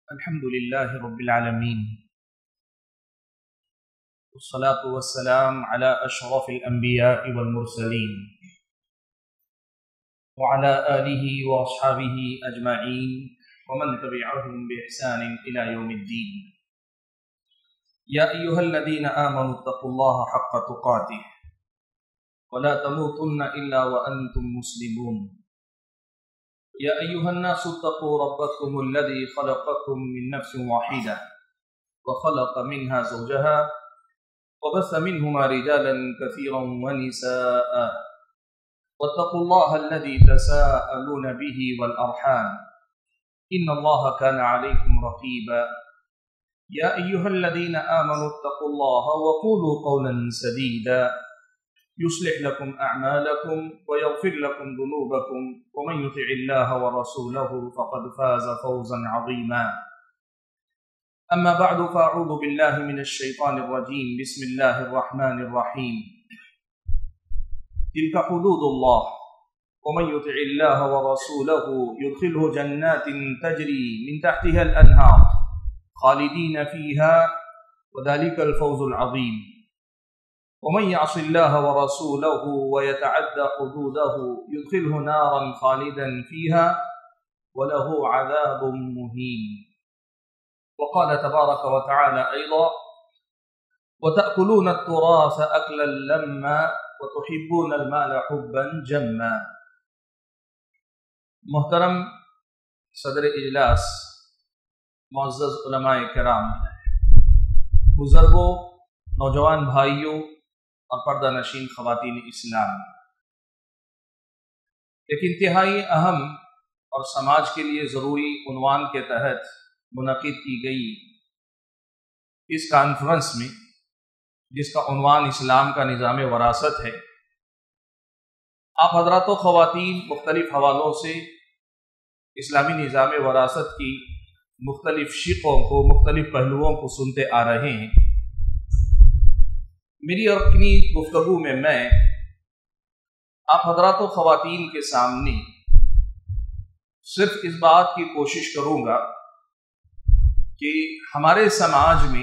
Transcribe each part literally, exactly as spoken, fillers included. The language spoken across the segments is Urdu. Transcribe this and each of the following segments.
الحمد لله رب العالمين والصلاة والسلام على أشرف الأنبياء والمرسلين وعلى آله وأصحابه أجمعين ومن تبعهم بإحسان إلى يوم الدين. يا أيها الذين آمنوا اتقوا الله حق تقاته ولا تموتن إلا وأنتم مسلمون. يا أيها الناس اتقوا ربكم الذي خلقكم من نفس واحدة وخلق منها زوجها وبث منهما رجالا كثيرا ونساء واتقوا الله الذي تساءلون به والأرحام إن الله كان عليكم رقيبا. يا أيها الذين آمنوا اتقوا الله وقولوا قولا سديدا يصلح لكم أعمالكم ويغفر لكم ذنوبكم ومن يطع الله ورسوله فقد فاز فوزا عظيما. أما بعد فأعوذ بالله من الشيطان الرجيم. بسم الله الرحمن الرحيم. تلك حدود الله ومن يطع الله ورسوله يدخله جنات تجري من تحتها الأنهار خالدين فيها وذلك الفوز العظيم. ومن يعص الله ورسوله ويتعدى حدوده يدخله نارا خالدا فيها وله عذاب مهين. وقال تبارك وتعالى أيضا وتأكلون التراث أكلا لما وتحبون المال حبا جما. محترم صدر اجلاس، معزز علماء کرام، بزرگوں، نوجوان بھائیوں اور پردہ نشین خواتین اسلام، ایک انتہائی اہم اور سماج کے لیے ضروری عنوان کے تحت منعقد کی گئی اس کانفرنس میں، جس کا عنوان اسلام کا نظام وراثت ہے، آپ حضرات و خواتین مختلف حوالوں سے اسلامی نظام وراثت کی مختلف شقوں کو، مختلف پہلوؤں کو سنتے آ رہے ہیں۔ میری اور اپنی گفتگو میں میں آپ حضرات و خواتین کے سامنے صرف اس بات کی کوشش کروں گا کہ ہمارے سماج میں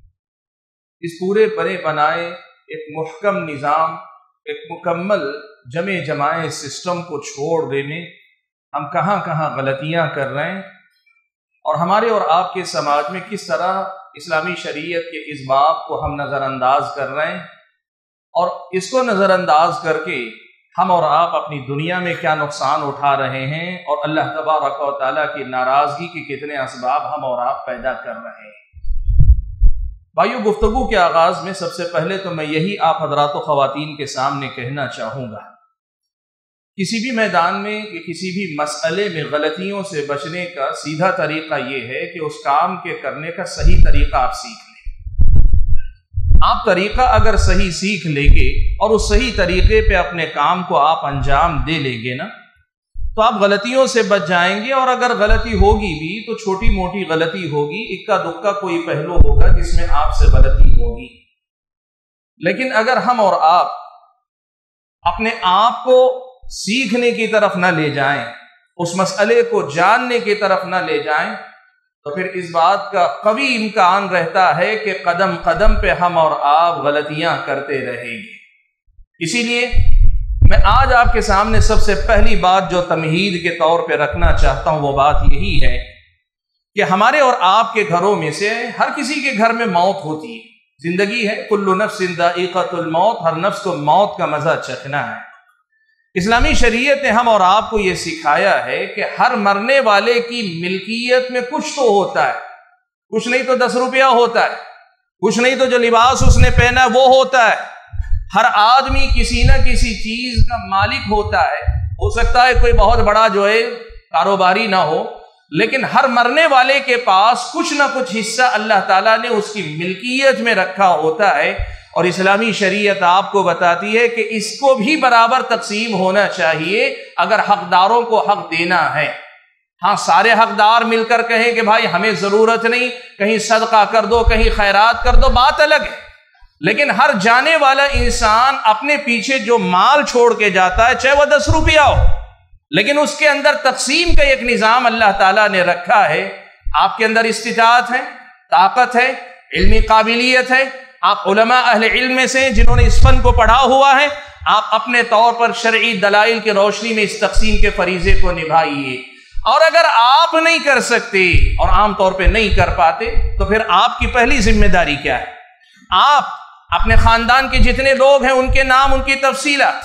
اس پورے بنے بنائے ایک محکم نظام، ایک مکمل جمع جمائے سسٹم کو چھوڑ دینے ہم کہاں کہاں غلطیاں کر رہے ہیں، اور ہمارے اور آپ کے سماج میں کس طرح اسلامی شریعت کے اس باب کو ہم نظر انداز کر رہے ہیں، اور اس کو نظر انداز کر کے ہم اور آپ اپنی دنیا میں کیا نقصان اٹھا رہے ہیں، اور اللہ تبارک و تعالیٰ کی ناراضگی کے کتنے اسباب ہم اور آپ پیدا کر رہے ہیں۔ بھائیو، گفتگو کے آغاز میں سب سے پہلے تو میں یہی آپ حضرات و خواتین کے سامنے کہنا چاہوں گا، کسی بھی میدان میں یا کسی بھی مسئلے میں غلطیوں سے بچنے کا سیدھا طریقہ یہ ہے کہ اس کام کے کرنے کا صحیح طریقہ آپ سیکھ لیں۔ آپ طریقہ اگر صحیح سیکھ لیں گے اور اس صحیح طریقے پہ اپنے کام کو آپ انجام دے لیں گے نا، تو آپ غلطیوں سے بچ جائیں گے، اور اگر غلطی ہوگی بھی تو چھوٹی موٹی غلطی ہوگی، اکا دکا کوئی پہلو ہوگا جس میں آپ سے غلطی ہوگی۔ لیکن اگر ہم اور آپ اپنے آپ کو سیکھنے کی طرف نہ لے جائیں، اس مسئلے کو جاننے کی طرف نہ لے جائیں، تو پھر اس بات کا قوی امکان رہتا ہے کہ قدم قدم پہ ہم اور آپ غلطیاں کرتے رہیں گے۔ اسی لیے میں آج آپ کے سامنے سب سے پہلی بات جو تمہید کے طور پہ رکھنا چاہتا ہوں وہ بات یہی ہے کہ ہمارے اور آپ کے گھروں میں سے ہر کسی کے گھر میں موت ہوتی ہے، زندگی ہے، کل نفس ذائقۃ الموت، ہر نفس کو موت کا مزہ چکھنا ہے۔ اسلامی شریعت نے ہم اور آپ کو یہ سکھایا ہے کہ ہر مرنے والے کی ملکیت میں کچھ تو ہوتا ہے، کچھ نہیں تو دس روپیہ ہوتا ہے، کچھ نہیں تو جو لباس اس نے پہنا ہے وہ ہوتا ہے۔ ہر آدمی کسی نہ کسی چیز کا مالک ہوتا ہے، ہو سکتا ہے کوئی بہت بڑا جو ہے کاروباری نہ ہو، لیکن ہر مرنے والے کے پاس کچھ نہ کچھ حصہ اللہ تعالیٰ نے اس کی ملکیت میں رکھا ہوتا ہے، اور اسلامی شریعت آپ کو بتاتی ہے کہ اس کو بھی برابر تقسیم ہونا چاہیے اگر حقداروں کو حق دینا ہے۔ ہاں، سارے حقدار مل کر کہیں کہ بھائی ہمیں ضرورت نہیں، کہیں صدقہ کر دو، کہیں خیرات کر دو، بات الگ ہے، لیکن ہر جانے والا انسان اپنے پیچھے جو مال چھوڑ کے جاتا ہے، چاہے وہ دس روپیہ ہو، لیکن اس کے اندر تقسیم کا ایک نظام اللہ تعالیٰ نے رکھا ہے۔ آپ کے اندر استطاعت ہے، طاقت ہے، علمی قابلیت ہے، آپ علماء اہل علم میں سے جنہوں نے اس فن کو پڑھا ہوا ہے، آپ اپنے طور پر شرعی دلائل کی روشنی میں اس تقسیم کے فریضے کو نبھائیے۔ اور اگر آپ نہیں کر سکتے اور عام طور پہ نہیں کر پاتے تو پھر آپ کی پہلی ذمہ داری کیا ہے؟ آپ اپنے خاندان کے جتنے لوگ ہیں ان کے نام، ان کی تفصیلات،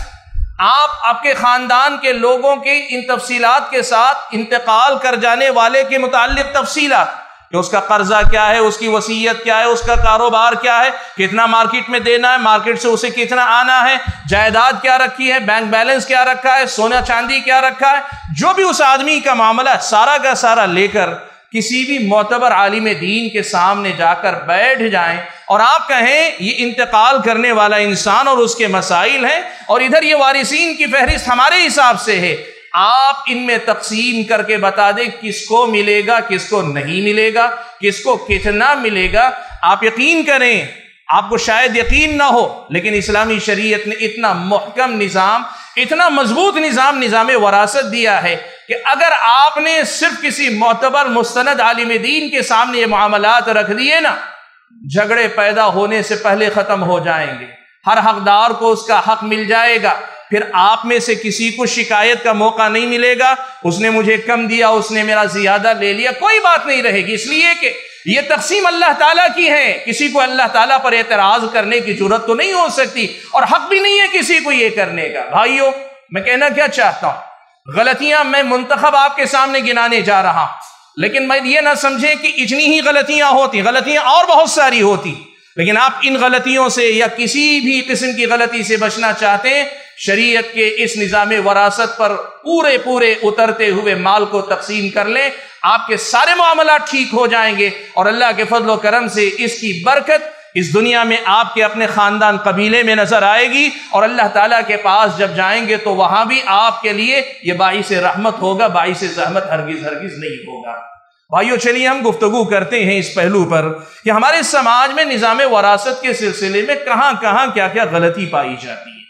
آپ آپ کے خاندان کے لوگوں کے ان تفصیلات کے ساتھ انتقال کر جانے والے کے متعلق تفصیلات، کہ اس کا قرضہ کیا ہے، اس کی وصیت کیا ہے، اس کا کاروبار کیا ہے، کتنا مارکیٹ میں دینا ہے، مارکیٹ سے اسے کتنا آنا ہے، جائیداد کیا رکھی ہے، بینک بیلنس کیا رکھا ہے، سونا چاندی کیا رکھا ہے، جو بھی اس آدمی کا معاملہ سارا کا سارا لے کر کسی بھی معتبر عالم دین کے سامنے جا کر بیٹھ جائیں اور آپ کہیں یہ انتقال کرنے والا انسان اور اس کے مسائل ہیں اور ادھر یہ وارثین کی فہرست ہمارے حساب سے ہے، آپ ان میں تقسیم کر کے بتا دیں کس کو ملے گا، کس کو نہیں ملے گا، کس کو کتنا ملے گا۔ آپ یقین کریں، آپ کو شاید یقین نہ ہو لیکن اسلامی شریعت نے اتنا محکم نظام، اتنا مضبوط نظام نظام وراثت دیا ہے کہ اگر آپ نے صرف کسی معتبر مستند عالم دین کے سامنے یہ معاملات رکھ دیے نا، جھگڑے پیدا ہونے سے پہلے ختم ہو جائیں گے، ہر حقدار کو اس کا حق مل جائے گا، پھر آپ میں سے کسی کو شکایت کا موقع نہیں ملے گا، اس نے مجھے کم دیا، اس نے میرا زیادہ لے لیا، کوئی بات نہیں رہے گی، اس لیے کہ یہ تقسیم اللہ تعالیٰ کی ہے، کسی کو اللہ تعالیٰ پر اعتراض کرنے کی جرات تو نہیں ہو سکتی اور حق بھی نہیں ہے کسی کو یہ کرنے کا۔ بھائیو، میں کہنا کیا چاہتا ہوں، غلطیاں میں منتخب آپ کے سامنے گنانے جا رہا ہوں، لیکن میں یہ نہ سمجھیں کہ اتنی ہی غلطیاں ہوتی، غلطیاں اور بہت ساری ہوتی، لیکن آپ ان غلطیوں سے یا کسی بھی قسم کی غلطی سے بچنا چاہتے ہیں، شریعت کے اس نظام وراثت پر پورے پورے اترتے ہوئے مال کو تقسیم کر لیں، آپ کے سارے معاملات ٹھیک ہو جائیں گے اور اللہ کے فضل و کرم سے اس کی برکت اس دنیا میں آپ کے اپنے خاندان قبیلے میں نظر آئے گی، اور اللہ تعالیٰ کے پاس جب جائیں گے تو وہاں بھی آپ کے لیے یہ باعث رحمت ہوگا، باعث زحمت ہرگز ہرگز نہیں ہوگا۔ بھائیو، چلیے ہم گفتگو کرتے ہیں اس پہلو پر کہ ہمارے سماج میں نظام وراثت کے سلسلے میں کہاں کہاں کیا کیا غلطی پائی جاتی ہے۔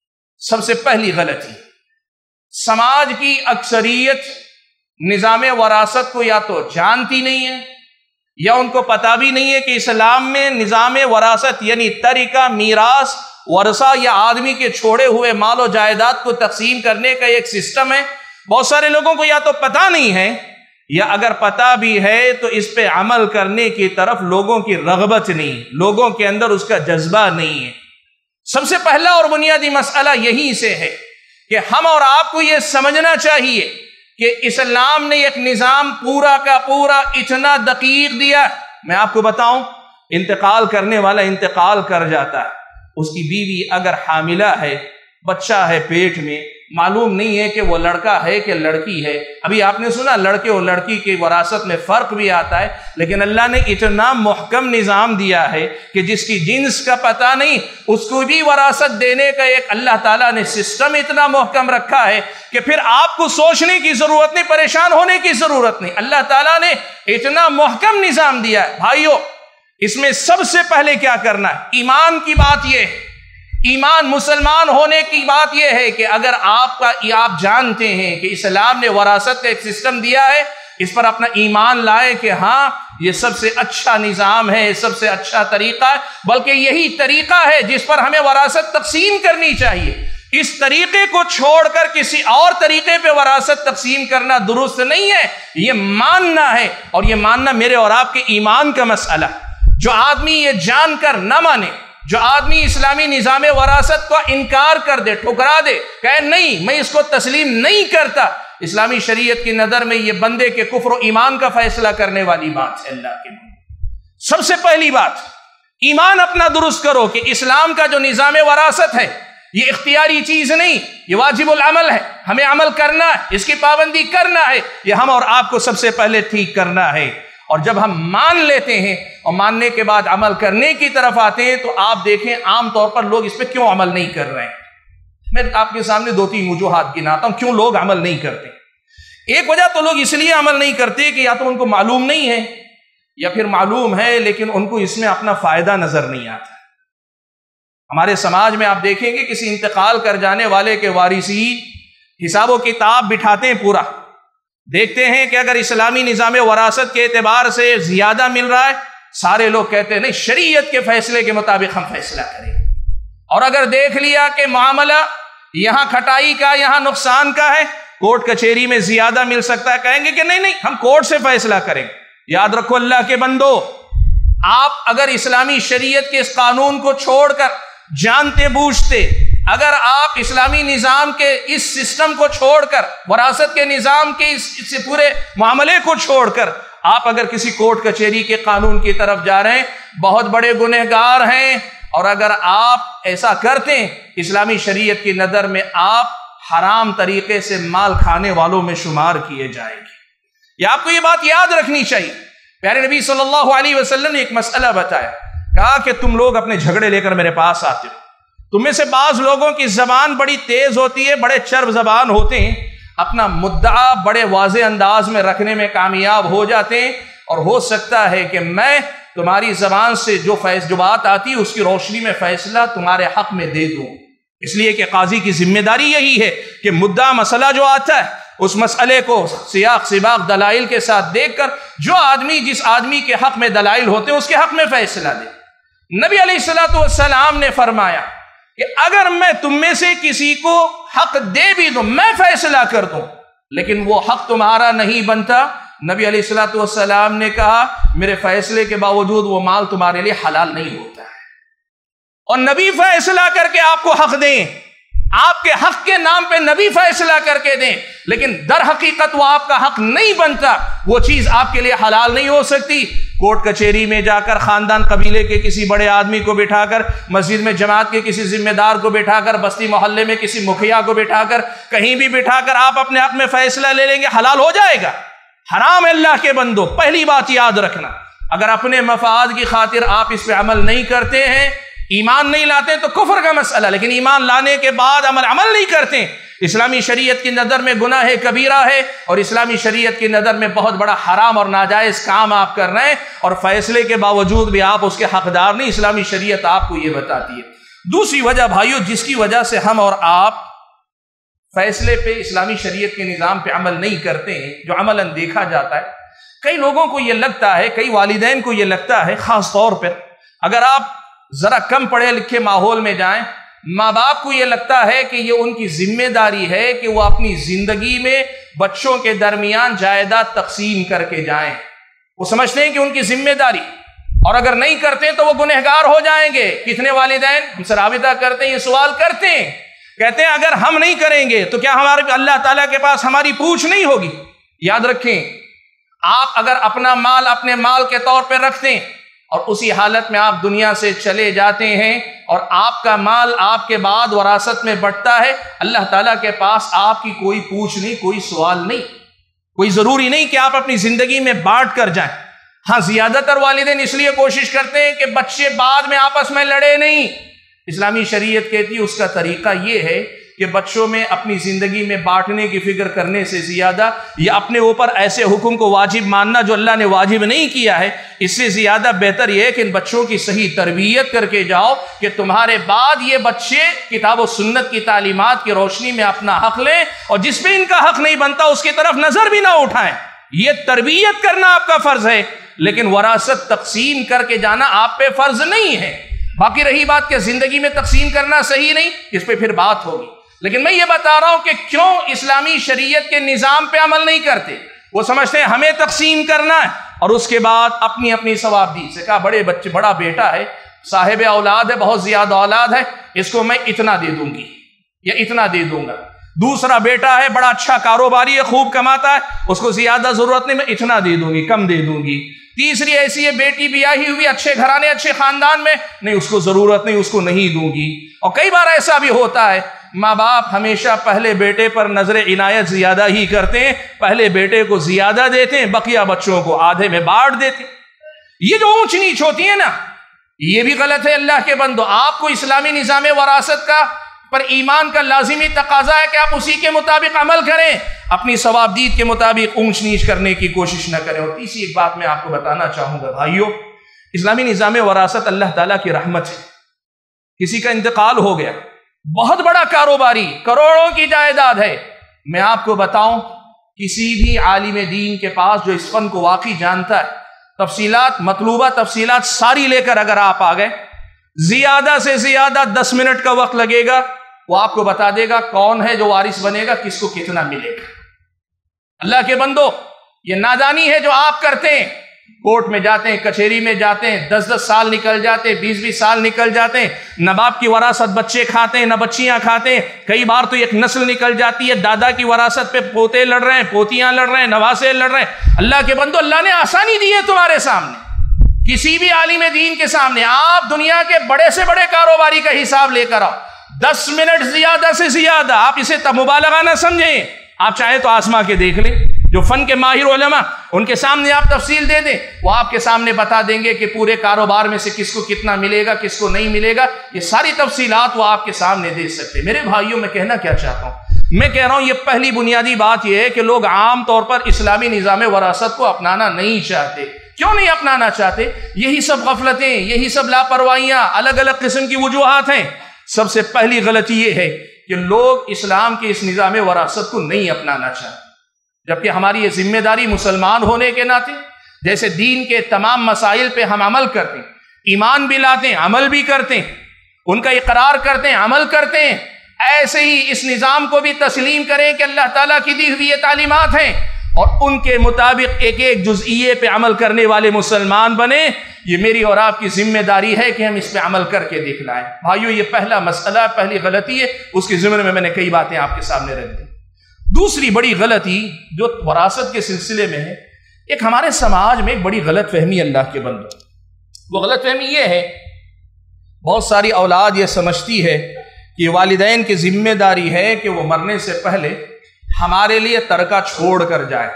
سب سے پہلی غلطی، سماج کی اکثریت نظام وراثت کو یا تو جانتی نہیں ہے یا ان کو پتہ بھی نہیں ہے کہ اسلام میں نظام وراثت یعنی ترکہ، میراث، ورثہ یا آدمی کے چھوڑے ہوئے مال و جائیداد کو تقسیم کرنے کا ایک سسٹم ہے۔ بہت سارے لوگوں کو یا تو پتہ نہیں ہے یا اگر پتہ بھی ہے تو اس پہ عمل کرنے کی طرف لوگوں کی رغبت نہیں، لوگوں کے اندر اس کا جذبہ نہیں ہے۔ سب سے پہلا اور بنیادی مسئلہ یہی سے ہے کہ ہم اور آپ کو یہ سمجھنا چاہیے کہ اسلام نے ایک نظام پورا کا پورا اتنا دقیق دیا۔ میں آپ کو بتاؤں، انتقال کرنے والا انتقال کر جاتا ہے، اس کی بیوی اگر حاملہ ہے، بچہ ہے پیٹ میں، معلوم نہیں ہے کہ وہ لڑکا ہے کہ لڑکی ہے۔ ابھی آپ نے سنا لڑکے اور لڑکی کی وراثت میں فرق بھی آتا ہے، لیکن اللہ نے اتنا محکم نظام دیا ہے کہ جس کی جنس کا پتہ نہیں اس کو بھی وراثت دینے کا ایک اللہ تعالیٰ نے سسٹم اتنا محکم رکھا ہے کہ پھر آپ کو سوچنے کی ضرورت نہیں، پریشان ہونے کی ضرورت نہیں۔ اللہ تعالیٰ نے اتنا محکم نظام دیا ہے۔ بھائیو، اس میں سب سے پہلے کیا کرنا ہے؟ ایمان کی بات یہ ہے، ایمان مسلمان ہونے کی بات یہ ہے کہ اگر آپ کا آپ جانتے ہیں کہ اسلام نے وراثت کا ایک سسٹم دیا ہے، اس پر اپنا ایمان لائے کہ ہاں یہ سب سے اچھا نظام ہے، سب سے اچھا طریقہ ہے، بلکہ یہی طریقہ ہے جس پر ہمیں وراثت تقسیم کرنی چاہیے۔ اس طریقے کو چھوڑ کر کسی اور طریقے پہ وراثت تقسیم کرنا درست نہیں ہے، یہ ماننا ہے، اور یہ ماننا میرے اور آپ کے ایمان کا مسئلہ۔ جو آدمی یہ جان کر نہ مانے، جو آدمی اسلامی نظام وراثت کو انکار کر دے، ٹھکرا دے، کہے نہیں میں اس کو تسلیم نہیں کرتا، اسلامی شریعت کی نظر میں یہ بندے کے کفر و ایمان کا فیصلہ کرنے والی بات ہے۔ اللہ کے سب سے پہلی بات، ایمان اپنا درست کرو کہ اسلام کا جو نظام وراثت ہے یہ اختیاری چیز نہیں، یہ واجب العمل ہے، ہمیں عمل کرنا ہے، اس کی پابندی کرنا ہے، یہ ہم اور آپ کو سب سے پہلے ٹھیک کرنا ہے۔ اور جب ہم مان لیتے ہیں اور ماننے کے بعد عمل کرنے کی طرف آتے ہیں تو آپ دیکھیں عام طور پر لوگ اس پہ کیوں عمل نہیں کر رہے ہیں۔ میں آپ کے سامنے دو تین وجوہات گناتا ہوں کیوں لوگ عمل نہیں کرتے۔ ایک وجہ تو لوگ اس لیے عمل نہیں کرتے کہ یا تو ان کو معلوم نہیں ہے یا پھر معلوم ہے لیکن ان کو اس میں اپنا فائدہ نظر نہیں آتا۔ ہمارے سماج میں آپ دیکھیں گے کسی انتقال کر جانے والے کے وارثین حساب و کتاب بٹھاتے ہیں پورا دیکھتے ہیں کہ اگر اسلامی نظام وراثت کے اعتبار سے زیادہ مل رہا ہے، سارے لوگ کہتے ہیں نہیں، شریعت کے فیصلے کے مطابق ہم فیصلہ کریں گے۔ اور اگر دیکھ لیا کہ معاملہ یہاں کھٹائی کا، یہاں نقصان کا ہے، کورٹ کچہری میں زیادہ مل سکتا ہے، کہیں گے کہ نہیں نہیں ہم کورٹ سے فیصلہ کریں گے۔ یاد رکھو اللہ کے بندو، آپ اگر اسلامی شریعت کے اس قانون کو چھوڑ کر جانتے بوجھتے، اگر آپ اسلامی نظام کے اس سسٹم کو چھوڑ کر، وراثت کے نظام کے اس, اس پورے معاملے کو چھوڑ کر آپ اگر کسی کورٹ کچہری کے قانون کی طرف جا رہے ہیں، بہت بڑے گنہگار ہیں۔ اور اگر آپ ایسا کرتے ہیں، اسلامی شریعت کی نظر میں آپ حرام طریقے سے مال کھانے والوں میں شمار کیے جائیں گے۔ یہ آپ کو یہ بات یاد رکھنی چاہیے۔ پیارے نبی صلی اللہ علیہ وسلم نے ایک مسئلہ بتایا، کہا کہ تم لوگ اپنے جھگڑے لے کر میرے پاس آتے ہو، تم میں سے بعض لوگوں کی زبان بڑی تیز ہوتی ہے، بڑے چرب زبان ہوتے ہیں، اپنا مدعا بڑے واضح انداز میں رکھنے میں کامیاب ہو جاتے ہیں، اور ہو سکتا ہے کہ میں تمہاری زبان سے جو فیص جو بات آتی ہے اس کی روشنی میں فیصلہ تمہارے حق میں دے دوں۔ اس لیے کہ قاضی کی ذمہ داری یہی ہے کہ مدعا مسئلہ جو آتا ہے اس مسئلے کو سیاق سباق دلائل کے ساتھ دیکھ کر جو آدمی جس آدمی کے حق میں دلائل ہوتے ہیں اس کے حق میں فیصلہ دے۔ نبی علیہ الصلوۃ والسلام نے فرمایا کہ اگر میں تم میں سے کسی کو حق دے بھی دوں، میں فیصلہ کر دوں، لیکن وہ حق تمہارا نہیں بنتا، نبی علیہ الصلوۃ والسلام نے کہا میرے فیصلے کے باوجود وہ مال تمہارے لیے حلال نہیں ہوتا ہے۔ اور نبی فیصلہ کر کے آپ کو حق دیں، آپ کے حق کے نام پہ نبی فیصلہ کر کے دیں، لیکن در حقیقت وہ آپ کا حق نہیں بنتا، وہ چیز آپ کے لیے حلال نہیں ہو سکتی۔ کورٹ کچہری میں جا کر خاندان قبیلے کے کسی بڑے آدمی کو بٹھا کر، مسجد میں جماعت کے کسی ذمہ دار کو بٹھا کر، بستی محلے میں کسی مکھیا کو بٹھا کر، کہیں بھی بٹھا کر آپ اپنے حق میں فیصلہ لے لیں گے، حلال ہو جائے گا؟ حرام ہے اللہ کے بندو۔ پہلی بات یاد رکھنا، اگر اپنے مفاد کی خاطر آپ اس پہ عمل نہیں کرتے ہیں، ایمان نہیں لاتے تو کفر کا مسئلہ، لیکن ایمان لانے کے بعد عمل عمل نہیں کرتے، اسلامی شریعت کی نظر میں گناہ کبیرہ ہے، اور اسلامی شریعت کی نظر میں بہت بڑا حرام اور ناجائز کام آپ کر رہے ہیں، اور فیصلے کے باوجود بھی آپ اس کے حقدار نہیں۔ اسلامی شریعت آپ کو یہ بتاتی ہے۔ دوسری وجہ بھائیو جس کی وجہ سے ہم اور آپ فیصلے پہ اسلامی شریعت کے نظام پہ عمل نہیں کرتے ہیں، جو عملاً دیکھا جاتا ہے، کئی لوگوں کو یہ لگتا ہے، کئی والدین کو یہ لگتا ہے، خاص طور پر اگر آپ ذرا کم پڑھے لکھے ماحول میں جائیں، ماں باپ کو یہ لگتا ہے کہ یہ ان کی ذمہ داری ہے کہ وہ اپنی زندگی میں بچوں کے درمیان جائیداد تقسیم کر کے جائیں۔ وہ سمجھتے ہیں کہ ان کی ذمہ داری، اور اگر نہیں کرتے تو وہ گنہگار ہو جائیں گے۔ کتنے والدین ہم سے رابطہ کرتے ہیں، یہ سوال کرتے ہیں، کہتے ہیں اگر ہم نہیں کریں گے تو کیا ہمارے اللہ تعالیٰ کے پاس ہماری پوچھ نہیں ہوگی؟ یاد رکھیں، آپ اگر اپنا مال اپنے مال کے طور پہ رکھتے ہیں اور اسی حالت میں آپ دنیا سے چلے جاتے ہیں، اور آپ کا مال آپ کے بعد وراثت میں بٹتا ہے، اللہ تعالیٰ کے پاس آپ کی کوئی پوچھ نہیں، کوئی سوال نہیں، کوئی ضروری نہیں کہ آپ اپنی زندگی میں بانٹ کر جائیں۔ ہاں، زیادہ تر والدین اس لیے کوشش کرتے ہیں کہ بچے بعد میں آپس میں لڑے نہیں۔ اسلامی شریعت کہتی ہے اس کا طریقہ یہ ہے کہ بچوں میں اپنی زندگی میں بانٹنے کی فکر کرنے سے زیادہ یا اپنے اوپر ایسے حکم کو واجب ماننا جو اللہ نے واجب نہیں کیا ہے، اس سے زیادہ بہتر یہ ہے کہ ان بچوں کی صحیح تربیت کر کے جاؤ کہ تمہارے بعد یہ بچے کتاب و سنت کی تعلیمات کی روشنی میں اپنا حق لیں، اور جس پہ ان کا حق نہیں بنتا اس کی طرف نظر بھی نہ اٹھائیں۔ یہ تربیت کرنا آپ کا فرض ہے، لیکن وراثت تقسیم کر کے جانا آپ پہ فرض نہیں ہے۔ باقی رہی بات کہ زندگی میں تقسیم کرنا صحیح نہیں، اس پہ پھر بات ہوگی، لیکن میں یہ بتا رہا ہوں کہ کیوں اسلامی شریعت کے نظام پہ عمل نہیں کرتے۔ وہ سمجھتے ہیں ہمیں تقسیم کرنا ہے، اور اس کے بعد اپنی اپنی ثوابدید سے کہا بڑے بچے بڑا بیٹا ہے، صاحب اولاد ہے، بہت زیادہ اولاد ہے، اس کو میں اتنا دے دوں گی یا اتنا دے دوں گا۔ دوسرا بیٹا ہے، بڑا اچھا کاروباری ہے، خوب کماتا ہے، اس کو زیادہ ضرورت نہیں، میں اتنا دے دوں گی، کم دے دوں گی۔ تیسری ایسی ہے، بیٹی بیاہی ہوئی، اچھے گھرانے اچھے خاندان میں، نہیں اس کو ضرورت نہیں، اس کو نہیں دوں گی۔ اور کئی بار ایسا بھی ہوتا ہے، ماں باپ ہمیشہ پہلے بیٹے پر نظر عنایت زیادہ ہی کرتے ہیں، پہلے بیٹے کو زیادہ دیتے ہیں، بقیہ بچوں کو آدھے میں بانٹ دیتے ہیں۔ یہ جو اونچ نیچ ہوتی ہے نا، یہ بھی غلط ہے اللہ کے بندو۔ آپ کو اسلامی نظام وراثت کا پر ایمان کا لازمی تقاضا ہے کہ آپ اسی کے مطابق عمل کریں، اپنی ثوابدید کے مطابق اونچ نیچ کرنے کی کوشش نہ کریں۔ اور تیسری ایک بات میں آپ کو بتانا چاہوں گا بھائیو، اسلامی نظام وراثت اللہ تعالیٰ کی رحمت ہے۔ کسی کا انتقال ہو گیا، بہت بڑا کاروباری، کروڑوں کی جائیداد ہے، میں آپ کو بتاؤں کسی بھی عالم دین کے پاس جو اس فن کو واقعی جانتا ہے، تفصیلات، مطلوبہ تفصیلات ساری لے کر اگر آپ آ گئے، زیادہ سے زیادہ دس منٹ کا وقت لگے گا، وہ آپ کو بتا دے گا کون ہے جو وارث بنے گا، کس کو کتنا ملے گا۔ اللہ کے بندو، یہ نادانی ہے جو آپ کرتے ہیں، کورٹ میں جاتے ہیں، کچہری میں جاتے ہیں، دس دس سال نکل جاتے ہیں، بیس بیس سال نکل جاتے ہیں، نہ باپ کی وراثت بچے کھاتے ہیں نہ بچیاں کھاتے ہیں، کئی بار تو ایک نسل نکل جاتی ہے، دادا کی وراثت پہ پوتے لڑ رہے ہیں، پوتیاں لڑ رہے ہیں، نواسے لڑ رہے ہیں۔ اللہ کے بندو، اللہ نے آسانی دی ہے تمہارے سامنے، کسی بھی عالم دین کے سامنے آپ دنیا کے بڑے سے بڑے کاروباری کا حساب لے کر آؤ، دس منٹ زیادہ سے زیادہ، آپ اسے مبالغہ نہ سمجھیں، آپ چاہیں تو آزما کے دیکھ لیں، جو فن کے ماہر علماء ان کے سامنے آپ تفصیل دے دیں، وہ آپ کے سامنے بتا دیں گے کہ پورے کاروبار میں سے کس کو کتنا ملے گا، کس کو نہیں ملے گا، یہ ساری تفصیلات وہ آپ کے سامنے دے سکتے۔ میرے بھائیوں، میں کہنا کیا چاہتا ہوں، میں کہہ رہا ہوں یہ پہلی بنیادی بات یہ ہے کہ لوگ عام طور پر اسلامی نظام وراثت کو اپنانا نہیں چاہتے۔ کیوں نہیں اپنانا چاہتے؟ یہی سب غفلتیں، یہی سب لاپرواہیاں، الگ الگ قسم کی وجوہات ہیں۔ سب سے پہلی غلطی یہ ہے کہ لوگ اسلام کے اس نظام وراثت کو نہیں اپنانا چاہتے، جبکہ ہماری یہ ذمہ داری مسلمان ہونے کے ناطے، جیسے دین کے تمام مسائل پہ ہم عمل کرتے ہیں، ایمان بھی لاتے ہیں، عمل بھی کرتے ہیں، ان کا اقرار کرتے ہیں، عمل کرتے ہیں، ایسے ہی اس نظام کو بھی تسلیم کریں کہ اللہ تعالیٰ کی دی ہوئی یہ تعلیمات ہیں اور ان کے مطابق ایک ایک جزئیے پہ عمل کرنے والے مسلمان بنے۔ یہ میری اور آپ کی ذمہ داری ہے کہ ہم اس پہ عمل کر کے دکھلائیں۔ بھائیو، یہ پہلا مسئلہ، پہلی غلطی ہے، اس کے ضمن میں میں نے کئی باتیں آپ کے سامنے رکھ دی۔ دوسری بڑی غلطی جو وراثت کے سلسلے میں ہے، ایک ہمارے سماج میں ایک بڑی غلط فہمی اللہ کے بندو، وہ غلط فہمی یہ ہے، بہت ساری اولاد یہ سمجھتی ہے کہ والدین کی ذمہ داری ہے کہ وہ مرنے سے پہلے ہمارے لیے ترکہ چھوڑ کر جائے۔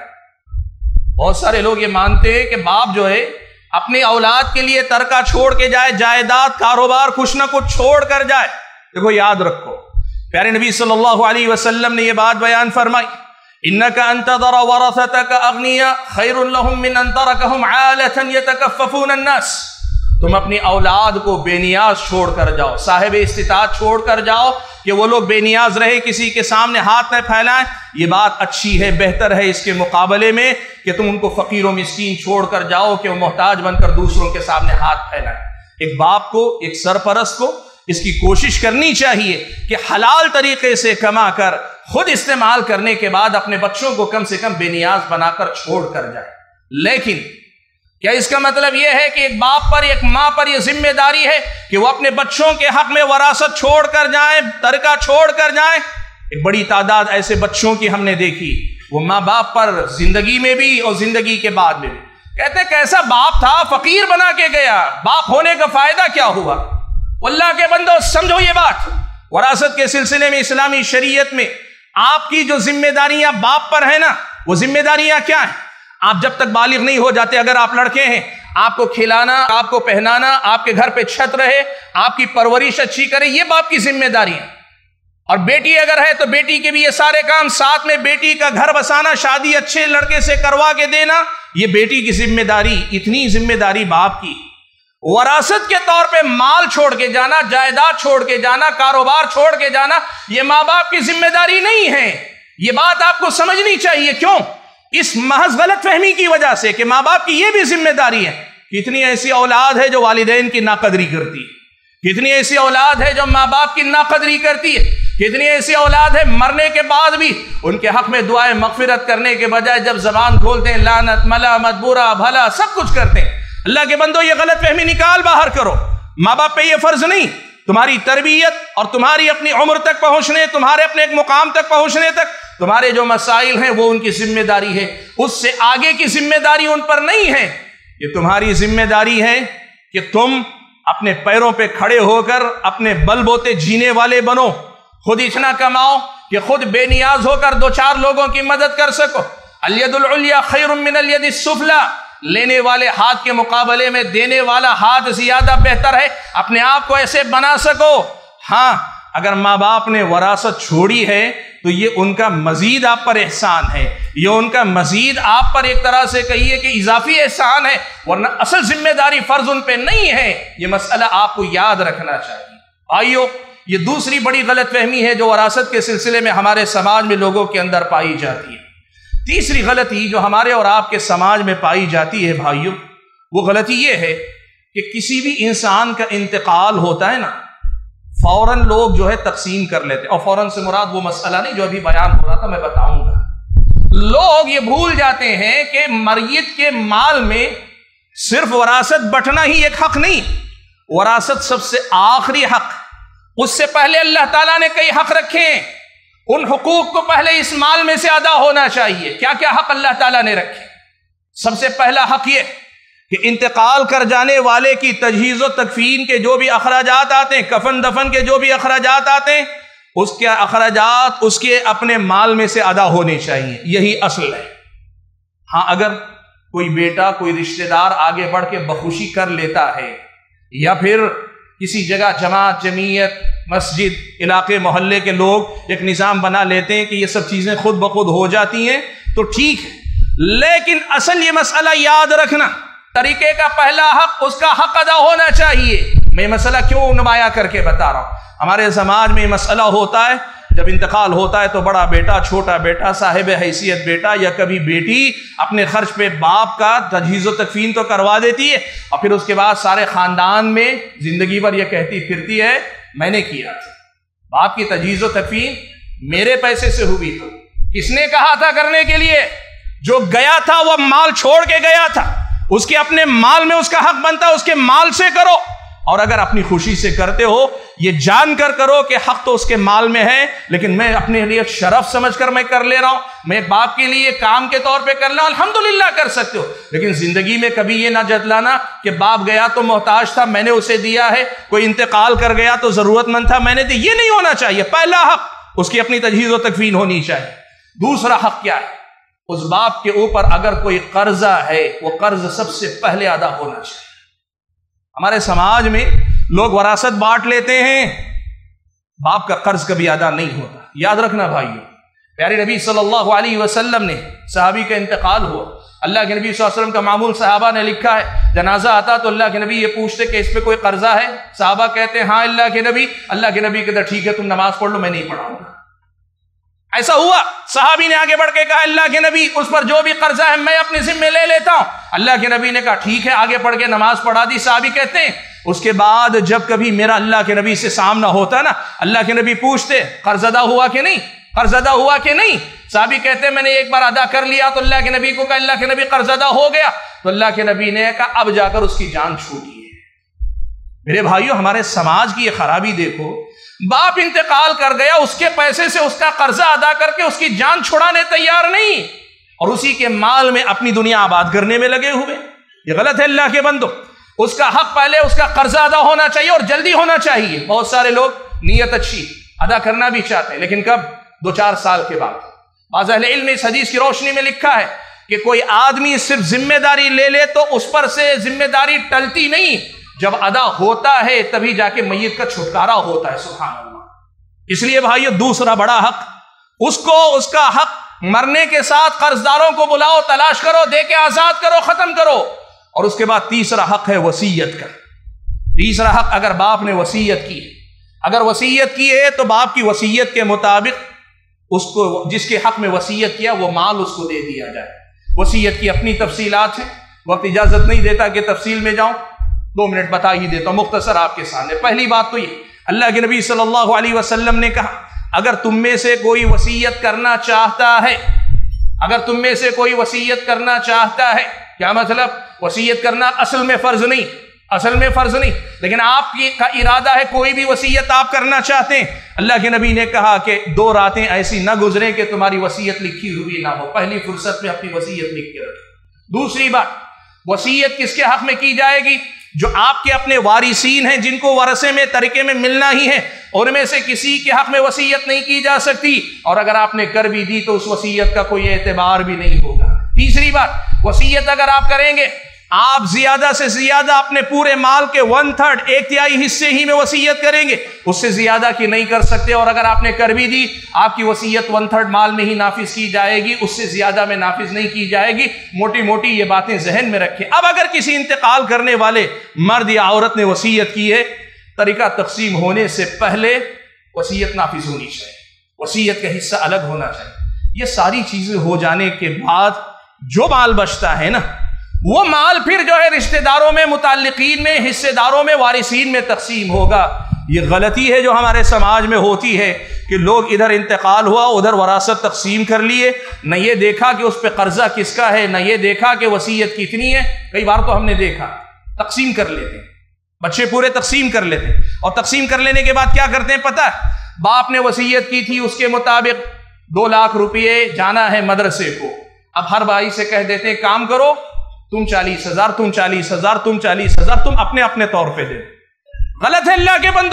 بہت سارے لوگ یہ مانتے ہیں کہ باپ جو ہے اپنی اولاد کے لیے ترکہ چھوڑ کے جائے، جائیداد، کاروبار، کچھ نہ کچھ چھوڑ کر جائے۔ دیکھو، یاد رکھو، پیارے نبی صلی اللہ علیہ وسلم نے یہ بات بیان فرمائی، اِنَّكَ أَن تَذَرَ وَرَثَتَكَ أَغْنِيَاءَ خَيْرٌ لَهُم مِّنْ أَن تَرَكَهُمْ عَالَةً يَتَكَفَّفُونَ النَّاسَ۔ تم اپنی اولاد کو بے نیاز چھوڑ کر جاؤ، صاحب استطاعت چھوڑ کر جاؤ کہ وہ لوگ بے نیاز رہے، کسی کے سامنے ہاتھ نہ پھیلائیں۔ یہ بات اچھی ہے، بہتر ہے اس کے مقابلے میں کہ تم ان کو فقیر و مسکین چھوڑ کر جاؤ کہ وہ محتاج بن کر دوسروں کے سامنے ہاتھ پھیلائیں۔ ایک باپ کو، ایک سرپرست کو اس کی کوشش کرنی چاہیے کہ حلال طریقے سے کما کر خود استعمال کرنے کے بعد اپنے بچوں کو کم سے کم بے نیاز بنا کر چھوڑ کر جائے۔ لیکن کیا اس کا مطلب یہ ہے کہ ایک باپ پر، ایک ماں پر یہ ذمہ داری ہے کہ وہ اپنے بچوں کے حق میں وراثت چھوڑ کر جائیں، ترکہ چھوڑ کر جائیں؟ ایک بڑی تعداد ایسے بچوں کی ہم نے دیکھی، وہ ماں باپ پر زندگی میں بھی اور زندگی کے بعد میں بھی کہتے ہیں کیسا باپ تھا، فقیر بنا کے گیا، باپ ہونے کا فائدہ کیا ہوا؟ اللہ کے بندو، سمجھو یہ بات، وراثت کے سلسلے میں اسلامی شریعت میں آپ کی جو ذمہ داریاں باپ پر ہیں نا، وہ ذمہ داریاں کیا ہیں؟ آپ جب تک بالغ نہیں ہو جاتے، اگر آپ لڑکے ہیں، آپ کو کھلانا، آپ کو پہنانا، آپ کے گھر پہ چھت رہے، آپ کی پرورش اچھی کرے، یہ باپ کی ذمہ داری ہے۔ اور بیٹی اگر ہے تو بیٹی کے بھی یہ سارے کام، ساتھ میں بیٹی کا گھر بسانا، شادی اچھے لڑکے سے کروا کے دینا، یہ بیٹی کی ذمہ داری۔ اتنی ذمہ داری باپ کی۔ وراثت کے طور پہ مال چھوڑ کے جانا، جائیداد چھوڑ کے جانا، کاروبار چھوڑ کے جانا، یہ ماں باپ کی ذمہ داری نہیں ہے۔ یہ بات آپ کو سمجھنی چاہیے۔ کیوں؟ اس محض غلط فہمی کی وجہ سے کہ ماں باپ کی یہ بھی ذمہ داری ہے۔ کتنی ایسی اولاد ہے جو والدین کی ناقدری کرتی ہے، کتنی ایسی اولاد ہے جو ماں باپ کی ناقدری کرتی ہے، کتنی ایسی اولاد ہے مرنے کے بعد بھی ان کے حق میں دعائیں مغفرت کرنے کے بجائے جب زبان کھولتے ہیں لعنت، ملامت، برا بھلا سب کچھ کرتے ہیں۔ اللہ کے بندو، یہ غلط فہمی نکال باہر کرو۔ ماں باپ پہ یہ فرض نہیں، تمہاری تربیت اور تمہاری اپنی عمر تک پہنچنے، تمہارے اپنے ایک مقام تک پہنچنے تک تمہارے جو مسائل ہیں وہ ان کی ذمہ داری ہے، اس سے آگے کی ذمہ داری ان پر نہیں ہے۔ یہ تمہاری ذمہ داری ہے کہ تم اپنے پیروں پہ کھڑے ہو کر اپنے بل بوتے جینے والے بنو، خود اتنا کماؤ کہ خود بے نیاز ہو کر دو چار لوگوں کی مدد کر سکو۔ الید العلیٰ خیر من الید السفلی، لینے والے ہاتھ کے مقابلے میں دینے والا ہاتھ زیادہ بہتر ہے، اپنے آپ کو ایسے بنا سکو۔ ہاں، اگر ماں باپ نے وراثت چھوڑی ہے تو یہ ان کا مزید آپ پر احسان ہے، یہ ان کا مزید آپ پر ایک طرح سے کہیے کہ اضافی احسان ہے، ورنہ اصل ذمہ داری فرض ان پہ نہیں ہے۔ یہ مسئلہ آپ کو یاد رکھنا چاہیے۔ بھائیو، یہ دوسری بڑی غلط فہمی ہے جو وراثت کے سلسلے میں ہمارے سماج میں لوگوں کے اندر پائی جاتی ہے۔ تیسری غلطی جو ہمارے اور آپ کے سماج میں پائی جاتی ہے بھائیوں، وہ غلطی یہ ہے کہ کسی بھی انسان کا انتقال ہوتا ہے نا، فوراً لوگ جو ہے تقسیم کر لیتے ہیں، اور فوراً سے مراد وہ مسئلہ نہیں جو ابھی بیان ہو رہا تھا، میں بتاؤں گا۔ لوگ یہ بھول جاتے ہیں کہ میت کے مال میں صرف وراثت بٹنا ہی ایک حق نہیں، وراثت سب سے آخری حق، اس سے پہلے اللہ تعالیٰ نے کئی حق رکھے ہیں، ان حقوق کو پہلے اس مال میں سے ادا ہونا چاہیے۔ کیا کیا حق اللہ تعالیٰ نے رکھے؟ سب سے پہلا حق یہ کہ انتقال کر جانے والے کی تجہیز و تکفین کے جو بھی اخراجات آتے ہیں، کفن دفن کے جو بھی اخراجات آتے ہیں، اس کے اخراجات اس کے اپنے مال میں سے ادا ہونے چاہیے، یہی اصل ہے۔ ہاں اگر کوئی بیٹا کوئی رشتہ دار آگے بڑھ کے بخوشی کر لیتا ہے، یا پھر کسی جگہ جماعت جمعیت مسجد علاقے محلے کے لوگ ایک نظام بنا لیتے ہیں کہ یہ سب چیزیں خود بخود ہو جاتی ہیں تو ٹھیک ہے، لیکن اصل یہ مسئلہ یاد رکھنا، طریقے کا پہلا حق اس کا حق ادا ہونا چاہیے۔ میں مسئلہ کیوں نمایاں کر کے بتا رہا ہوں؟ ہمارے سماج میں یہ مسئلہ ہوتا ہے، جب انتقال ہوتا ہے تو بڑا بیٹا چھوٹا بیٹا صاحب حیثیت بیٹا یا کبھی بیٹی اپنے خرچ پہ باپ کا تجہیز و تکفین تو کروا دیتی ہے، اور پھر اس کے بعد سارے خاندان میں زندگی بھر یہ کہتی پھرتی ہے میں نے کیا تھا، باپ کی تجہیز و تکفین میرے پیسے سے ہوئی تھی۔ کس نے کہا تھا کرنے کے لیے؟ جو گیا تھا وہ مال چھوڑ کے گیا تھا، اس کے اپنے مال میں اس کا حق بنتا ہے، اس کے مال سے کرو، اور اگر اپنی خوشی سے کرتے ہو یہ جان کر کرو کہ حق تو اس کے مال میں ہے، لیکن میں اپنے لیے شرف سمجھ کر میں کر لے رہا ہوں، میں باپ کے لیے کام کے طور پہ کر رہا ہوں، الحمدللہ کر سکتے ہو، لیکن زندگی میں کبھی یہ نہ جتلانا کہ باپ گیا تو محتاج تھا میں نے اسے دیا ہے، کوئی انتقال کر گیا تو ضرورت مند تھا میں نے دیا، یہ نہیں ہونا چاہیے۔ پہلا حق اس کی اپنی تجہیز و تکفین ہونی چاہیے۔ دوسرا حق کیا ہے؟ اس باپ کے اوپر اگر کوئی قرضہ ہے وہ قرض سب سے پہلے ادا ہونا چاہیے۔ ہمارے سماج میں لوگ وراثت بانٹ لیتے ہیں، باپ کا قرض کبھی ادا نہیں ہوتا۔ یاد رکھنا بھائیو، پیارے نبی صلی اللہ علیہ وسلم نے صحابی کا انتقال ہوا، اللہ کے نبی صلی اللہ علیہ وسلم کا معمول صحابہ نے لکھا ہے، جنازہ آتا تو اللہ کے نبی یہ پوچھتے کہ اس پہ کوئی قرضہ ہے؟ صحابہ کہتے ہیں ہاں اللہ کے نبی، اللہ کے نبی کہتے ٹھیک ہے تم نماز پڑھ لو میں نہیں پڑھاؤں گا۔ ایسا ہوا، صحابی نے آگے بڑھ کے کہا اللہ کے نبی اس پر جو بھی قرضہ ہے میں اپنے ذمہ لے لیتا ہوں، اللہ کے نبی نے کہا ٹھیک ہے، آگے پڑھ کے نماز پڑھا دی۔ صحابی کہتے ہیں اس کے بعد جب کبھی میرا اللہ کے نبی سے سامنا ہوتا نا، اللہ کے نبی پوچھتے قرض ادا ہوا کہ نہیں، قرض ادا ہوا کہ نہیں؟ صحابی کہتے ہیں میں نے ایک بار ادا کر لیا تو اللہ کے نبی کو کہا اللہ کے نبی قرض ادا ہو گیا، تو اللہ کے نبی نے کہا اب جا کر اس کی جان چھوٹی ہے۔ میرے بھائیو، ہمارے سماج کی یہ خرابی دیکھو، باپ انتقال کر گیا، اس کے پیسے سے اس کا قرضہ ادا کر کے اس کی جان چھڑانے تیار نہیں، اور اسی کے مال میں اپنی دنیا آباد کرنے میں لگے ہوئے۔ یہ غلط ہے اللہ کے بندو، اس کا حق پہلے اس کا قرضہ ادا ہونا چاہیے اور جلدی ہونا چاہیے۔ بہت سارے لوگ نیت اچھی ادا کرنا بھی چاہتے ہیں، لیکن کب؟ دو چار سال کے بعد۔ بعض اہل علم اس حدیث کی روشنی میں لکھا ہے کہ کوئی آدمی صرف ذمہ داری لے لے تو اس پر سے ذمہ داری ٹلتی نہیں، جب ادا ہوتا ہے تبھی جا کے میت کا چھٹکارا ہوتا ہے۔ سبحان اللہ۔ اس لیے بھائیو، دوسرا بڑا حق اس کو اس کا حق مرنے کے ساتھ قرضداروں کو بلاؤ، تلاش کرو، دے کے آزاد کرو، ختم کرو۔ اور اس کے بعد تیسرا حق ہے وصیت کا۔ تیسرا حق اگر باپ نے وصیت کی ہے، اگر وصیت کی ہے تو باپ کی وصیت کے مطابق اس کو جس کے حق میں وصیت کیا وہ مال اس کو دے دیا جائے۔ وصیت کی اپنی تفصیلات ہیں، وقت اجازت نہیں دیتا کہ تفصیل میں جاؤں، دو منٹ بتا ہی دیتا ہوں مختصر آپ کے سامنے۔ پہلی بات تو یہ، اللہ کے نبی صلی اللہ علیہ وسلم نے کہا اگر تم میں سے کوئی وصیت کرنا چاہتا ہے، اگر تم میں سے کوئی وصیت کرنا چاہتا ہے، کیا مطلب؟ وصیت کرنا اصل میں فرض نہیں، اصل میں فرض نہیں، لیکن آپ کی کا ارادہ ہے کوئی بھی وصیت آپ کرنا چاہتے ہیں، اللہ کے نبی نے کہا کہ دو راتیں ایسی نہ گزریں کہ تمہاری وصیت لکھی ہوئی نہ ہو، پہلی فرصت میں اپنی وصیت لکھ کے رکھیں۔ دوسری بات، وصیت کس کے حق میں کی جائے گی؟ جو آپ کے اپنے وارثین ہیں، جن کو ورثے میں ترکے میں ملنا ہی ہے، ان میں سے کسی کے حق میں وصیت نہیں کی جا سکتی، اور اگر آپ نے کر بھی دی تو اس وصیت کا کوئی اعتبار بھی نہیں ہوگا۔ تیسری بات، وصیت اگر آپ کریں گے، آپ زیادہ سے زیادہ اپنے پورے مال کے ون تھرڈ ایک تہائی حصے ہی میں وصیت کریں گے، اس سے زیادہ کی نہیں کر سکتے، اور اگر آپ نے کر بھی دی آپ کی وصیت ون تھرڈ مال میں ہی نافذ کی جائے گی، اس سے زیادہ میں نافذ نہیں کی جائے گی۔ موٹی موٹی یہ باتیں ذہن میں رکھیں۔ اب اگر کسی انتقال کرنے والے مرد یا عورت نے وصیت کی ہے، طریقہ تقسیم ہونے سے پہلے وصیت نافذ ہونی چاہیے، وصیت کا حصہ الگ ہونا چاہیے۔ یہ ساری چیزیں ہو جانے کے بعد جو مال بچتا ہے نا، وہ مال پھر جو ہے رشتہ داروں میں، متعلقین میں، حصے داروں میں، وارثین میں تقسیم ہوگا۔ یہ غلطی ہے جو ہمارے سماج میں ہوتی ہے کہ لوگ ادھر انتقال ہوا ادھر وراثت تقسیم کر لیے، نہ یہ دیکھا کہ اس پہ قرضہ کس کا ہے، نہ یہ دیکھا کہ وصیت کتنی ہے۔ کئی بار تو ہم نے دیکھا تقسیم کر لیتے ہیں، بچے پورے تقسیم کر لیتے ہیں، اور تقسیم کر لینے کے بعد کیا کرتے ہیں پتہ ہے؟ باپ نے وصیت کی تھی اس کے مطابق دو لاکھ روپئے جانا ہے مدرسے کو، اب ہر بھائی سے کہہ دیتے ہیں کام کرو، تم چالیس ہزار تم چالیس ہزار تم چالیس ہزار تم اپنے اپنے طور پہ دے۔ غلط ہے اللہ کے بندو،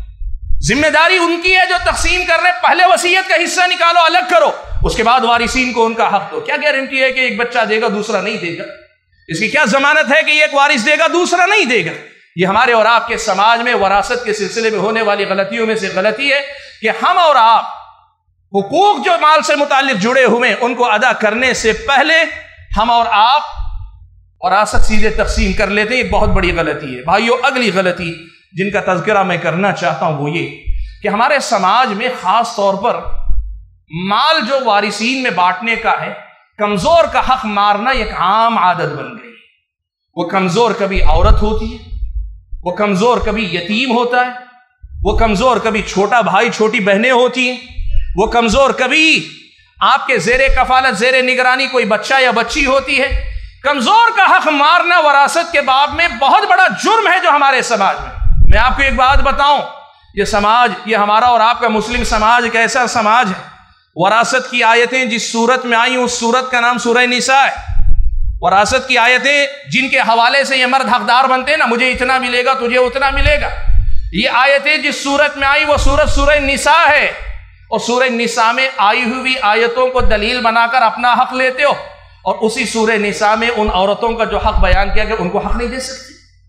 ذمہ داری ان کی ہے جو تقسیم کر رہے، پہلے وصیت کا حصہ نکالو، الگ کرو، اس کے بعد وارثین کو ان کا حق دو۔ کیا گارنٹی ہے کہ ایک بچہ دے گا دوسرا نہیں دے گا؟ اس کی کیا ضمانت ہے کہ ایک وارث دے گا دوسرا نہیں دے گا؟ یہ ہمارے اور آپ کے سماج میں وراثت کے سلسلے میں ہونے والی غلطیوں میں سے غلطی ہے کہ ہم اور آپ حقوق جو مال سے متعلق جڑے ہوئے ان کو ادا کرنے سے پہلے ہم اور آپ وراثت سیدھے تقسیم کر لیتے ہیں۔ ایک بہت بڑی غلطی ہے بھائیو۔ اگلی غلطی جن کا تذکرہ میں کرنا چاہتا ہوں وہ یہ کہ ہمارے سماج میں خاص طور پر مال جو وارثین میں بانٹنے کا ہے، کمزور کا حق مارنا ایک عام عادت بن گئی۔ وہ کمزور کبھی عورت ہوتی ہے، وہ کمزور کبھی یتیم ہوتا ہے، وہ کمزور کبھی چھوٹا بھائی چھوٹی بہنیں ہوتی ہیں، وہ کمزور کبھی آپ کے زیر کفالت زیر نگرانی کوئی بچہ یا بچی ہوتی ہے۔ کمزور کا حق مارنا وراثت کے باب میں بہت بڑا جرم ہے جو ہمارے سماج میں۔ میں آپ کو ایک بات بتاؤں، یہ سماج، یہ ہمارا اور آپ کا مسلم سماج ایک ایسا سماج ہے، وراثت کی آیتیں جس سورت میں آئیں اس سورت کا نام سورہ نساء ہے۔ وراثت کی آیتیں جن کے حوالے سے یہ مرد حقدار بنتے ہیں نا، مجھے اتنا ملے گا تجھے اتنا ملے گا، یہ آیتیں جس سورت میں آئی وہ سورت سورہ نساء ہے، اور سورہ نساء میں آئی ہوئی آیتوں کو دلیل بنا کر اپنا حق لیتے ہو، اور اسی سورہ نساء میں ان عورتوں کا جو حق بیان کیا کہ ان کو حق نہیں دے سکتے۔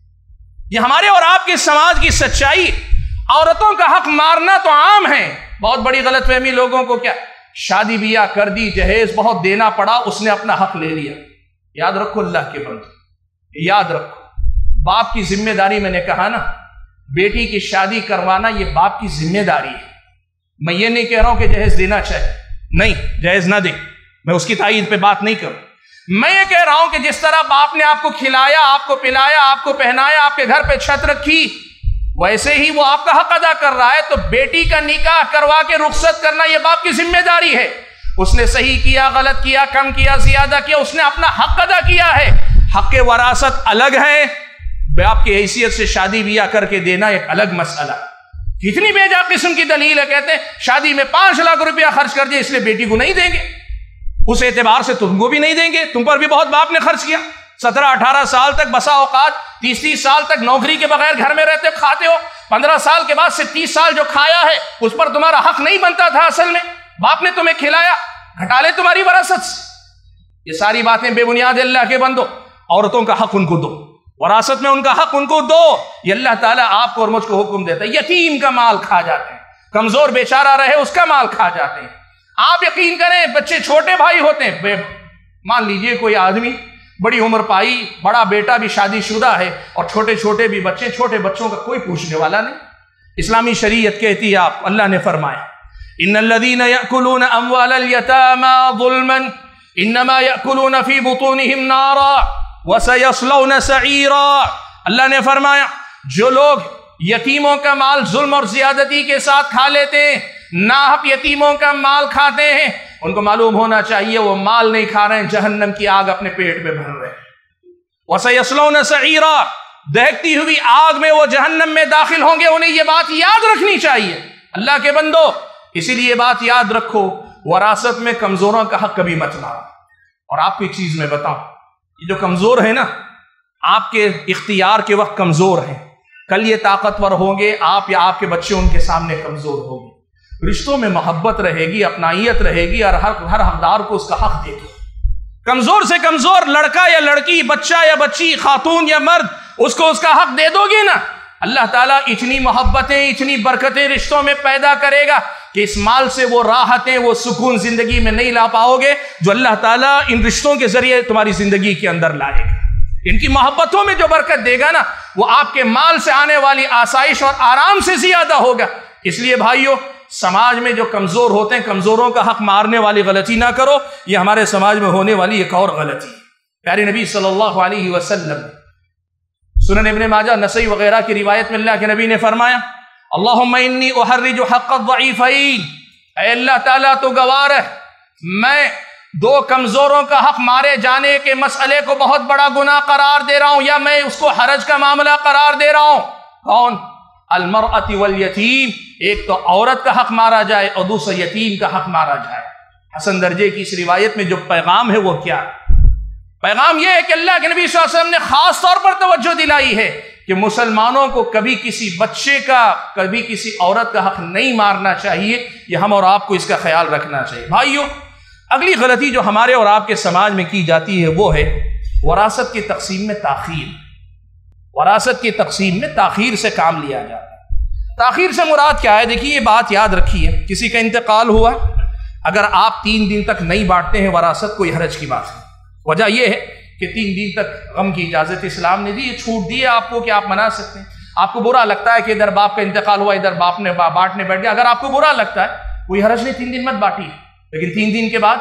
یہ ہمارے اور آپ کے سماج کی سچائی۔ عورتوں کا حق مارنا تو عام ہے، بہت بڑی غلط فہمی لوگوں کو، کیا شادی بیاہ کر دی، جہیز بہت دینا پڑا، اس نے اپنا حق لے لیا۔ یاد رکھو اللہ کے بندو، یاد رکھو باپ کی ذمہ داری، میں نے کہا نا بیٹی کی شادی کروانا یہ باپ کی ذمہ داری ہے۔ میں یہ نہیں کہہ رہا ہوں کہ جہیز دینا چاہے، نہیں جہیز نہ دے، میں اس کی تائید پہ بات نہیں کروں۔ میں یہ کہہ رہا ہوں کہ جس طرح باپ نے آپ کو کھلایا، آپ کو پلایا، آپ کو پہنایا، آپ کے گھر پہ چھت رکھی، ویسے ہی وہ آپ کا حق ادا کر رہا ہے۔ تو بیٹی کا نکاح کروا کے رخصت کرنا یہ باپ کی ذمہ داری ہے۔ اس نے صحیح کیا، غلط کیا، کم کیا، زیادہ کیا، اس نے اپنا حق ادا کیا ہے۔ حق وراثت الگ ہے، باپ کی حیثیت سے شادی بیاہ کر کے دینا ایک الگ مسئلہ۔ کتنی بے جا قسم کی دلیل ہے، کہتے ہیں شادی میں پانچ لاکھ روپیہ خرچ کر دیا اس لیے بیٹی کو نہیں دیں گے، اس اعتبار سے تم کو بھی نہیں دیں گے، تم پر بھی بہت باپ نے خرچ کیا۔ سترہ اٹھارہ سال تک بسا اوقات تیس تیس سال تک نوکری کے بغیر گھر میں رہتے کھاتے ہو، پندرہ سال کے بعد سے تیس سال جو کھایا ہے اس پر تمہارا حق نہیں بنتا تھا۔ اصل میں باپ نے تمہیں کھلایا، گھٹا لے تمہاری وراثت سے۔ یہ ساری باتیں بے بنیاد اللہ کے بندو۔ عورتوں کا حق ان کو دو، وراثت میں ان کا حق ان کو دو۔ یہ اللہ تعالیٰ آپ کو اور مجھ کو حکم دیتا ہے۔ یتیم کا مال کھا جاتے ہیں، کمزور بیچارہ رہے اس کا مال کھا جاتے ہیں۔ آپ یقین کریں بچے چھوٹے بھائی ہوتے ہیں، مان لیجئے کوئی آدمی بڑی عمر پائی، بڑا بیٹا بھی شادی شدہ ہے اور چھوٹے چھوٹے بھی بچے، چھوٹے بچوں کا کوئی پوچھنے والا نہیں۔ اسلامی شریعت کہتی ہے، آپ اللہ نے فرمایا ان الذين ياكلون اموال اليتامى ظلما انما ياكلون في بطونهم نارا وسيصلون سعيرا۔ اللہ نے فرمایا جو لوگ یتیموں کا مال ظلم اور زیادتی کے ساتھ کھا لیتے ہیں، ناحق یتیموں کا مال کھاتے ہیں، ان کو معلوم ہونا چاہیے وہ مال نہیں کھا رہے ہیں، جہنم کی آگ اپنے پیٹ میں بھر رہے ہیں۔ وَسَيَصْلَوْنَ سَعِيرًا، دہکتی ہوئی آگ میں وہ جہنم میں داخل ہوں گے۔ انہیں یہ بات یاد رکھنی چاہیے اللہ کے بندو۔ اسی لیے یہ بات یاد رکھو، وراثت میں کمزوروں کا حق کبھی مت مارو۔ اور آپ کو ایک چیز میں بتاؤں، یہ جو کمزور ہے نا، آپ کے اختیار کے وقت کمزور ہیں، کل یہ طاقتور ہوں گے، آپ یا آپ کے بچے ان کے سامنے کمزور ہوں گے۔ رشتوں میں محبت رہے گی، اپنائیت رہے گی، اور ہر ہر حقدار کو اس کا حق دے دو۔ کمزور سے کمزور لڑکا یا لڑکی، بچہ یا بچی، خاتون یا مرد، اس کو اس کا حق دے دو گے نا، اللہ تعالیٰ اتنی محبتیں، اتنی برکتیں رشتوں میں پیدا کرے گا کہ اس مال سے وہ راحتیں، وہ سکون زندگی میں نہیں لا پاؤ گے جو اللہ تعالیٰ ان رشتوں کے ذریعے تمہاری زندگی کے اندر لائے گا۔ ان کی محبتوں میں جو برکت دے گا نا، وہ آپ کے مال سے آنے والی آسائش اور آرام سے زیادہ ہوگا۔ اس لیے بھائیوں، سماج میں جو کمزور ہوتے ہیں کمزوروں کا حق مارنے والی غلطی نہ کرو، یہ ہمارے سماج میں ہونے والی ایک اور غلطی ہے۔ پیارے نبی صلی اللہ علیہ وسلم سنن ابن ماجہ نسائی وغیرہ کی روایت میں اللہ کے نبی نے فرمایا اللہم انی احرج حق الضعیفین، اے اللہ تعالیٰ تو گوار ہے، میں دو کمزوروں کا حق مارے جانے کے مسئلے کو بہت بڑا گناہ قرار دے رہا ہوں، یا میں اس کو حرج کا معاملہ قرار دے رہا ہوں۔ کون؟ المرأۃ والیتیم، ایک تو عورت کا حق مارا جائے اور دوسرا یتیم کا حق مارا جائے۔ حسن درجے کی اس روایت میں جو پیغام ہے وہ کیا پیغام؟ یہ ہے کہ اللہ کے نبی صلی اللہ علیہ وسلم نے خاص طور پر توجہ دلائی ہے کہ مسلمانوں کو کبھی کسی بچے کا، کبھی کسی عورت کا حق نہیں مارنا چاہیے، یہ ہم اور آپ کو اس کا خیال رکھنا چاہیے۔ بھائیو، اگلی غلطی جو ہمارے اور آپ کے سماج میں کی جاتی ہے وہ ہے وراثت کی تقسیم میں تاخیر۔ وراثت کی تقسیم میں تاخیر سے کام لیا جاتا ہے۔ تاخیر سے مراد کیا ہے؟ دیکھیے، یہ بات یاد رکھیے، کسی کا انتقال ہوا، اگر آپ تین دن تک نہیں بانٹتے ہیں وراثت، کوئی حرج کی بات ہے۔ وجہ یہ ہے کہ تین دن تک غم کی اجازت اسلام نے دی، یہ چھوٹ دی ہے آپ کو کہ آپ منا سکتے ہیں۔ آپ کو برا لگتا ہے کہ ادھر باپ کا انتقال ہوا، ادھر باپ نے بانٹنے بیٹھ گیا، اگر آپ کو برا لگتا ہے کوئی حرج نہیں، تین دن مت بانٹی، لیکن تین دن کے بعد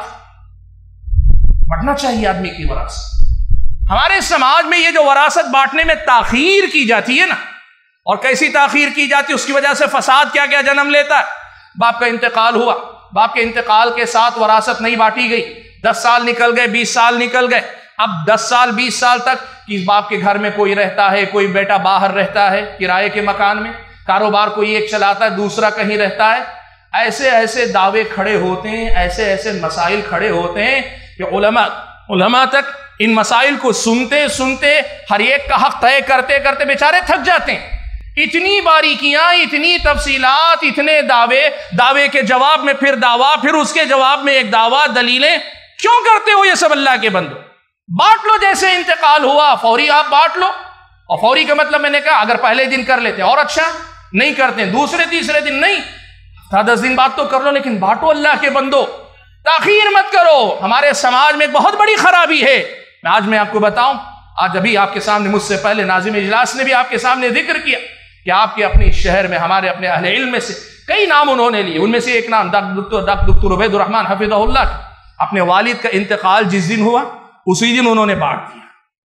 بانٹنا چاہیے آدمی کی وراثت۔ ہمارے سماج میں یہ جو وراثت بانٹنے میں تاخیر کی جاتی ہے نا، اور کیسی تاخیر کی جاتی ہے، اس کی وجہ سے فساد کیا کیا جنم لیتا ہے۔ باپ کا انتقال ہوا، باپ کے انتقال کے ساتھ وراثت نہیں بانٹی گئی، دس سال نکل گئے، بیس سال نکل گئے، اب دس سال بیس سال تک کس باپ کے گھر میں کوئی رہتا ہے، کوئی بیٹا باہر رہتا ہے کرائے کے مکان میں، کاروبار کوئی ایک چلاتا ہے، دوسرا کہیں رہتا ہے۔ ایسے ایسے دعوے کھڑے ہوتے ہیں، ایسے ایسے مسائل کھڑے ہوتے ہیں کہ علماء علماء تک ان مسائل کو سنتے سنتے ہر ایک کا حق طے کرتے کرتے بیچارے تھک جاتے ہیں۔ اتنی باریکیاں، اتنی تفصیلات، اتنے دعوے، دعوے کے جواب میں پھر دعویٰ، پھر اس کے جواب میں ایک دعویٰ، دلیلیں، کیوں کرتے ہو یہ سب اللہ کے بندو؟ بانٹ لو، جیسے انتقال ہوا فوری آپ بانٹ لو۔ اور فوری کا مطلب میں نے کہا اگر پہلے دن کر لیتے اور اچھا، نہیں کرتے دوسرے تیسرے دن، نہیں ہفتہ دس دن بعد تو کر لو، لیکن بانٹو اللہ کے بندو، تاخیر مت کرو۔ ہمارے سماج میں ایک بہت بڑی خرابی ہے، آج میں آپ کو بتاؤں، آج ابھی آپ کے سامنے مجھ سے پہلے ناظم اجلاس نے بھی آپ کے سامنے ذکر کیا کہ آپ کے اپنے شہر میں ہمارے اپنے اہل علم میں سے کئی نام انہوں نے لیے، ان میں سے ایک نام ڈاکٹر عبید الرحمن حفظہ اللہ کا، اپنے والد کا انتقال جس دن ہوا اسی دن انہوں نے بانٹ دیا۔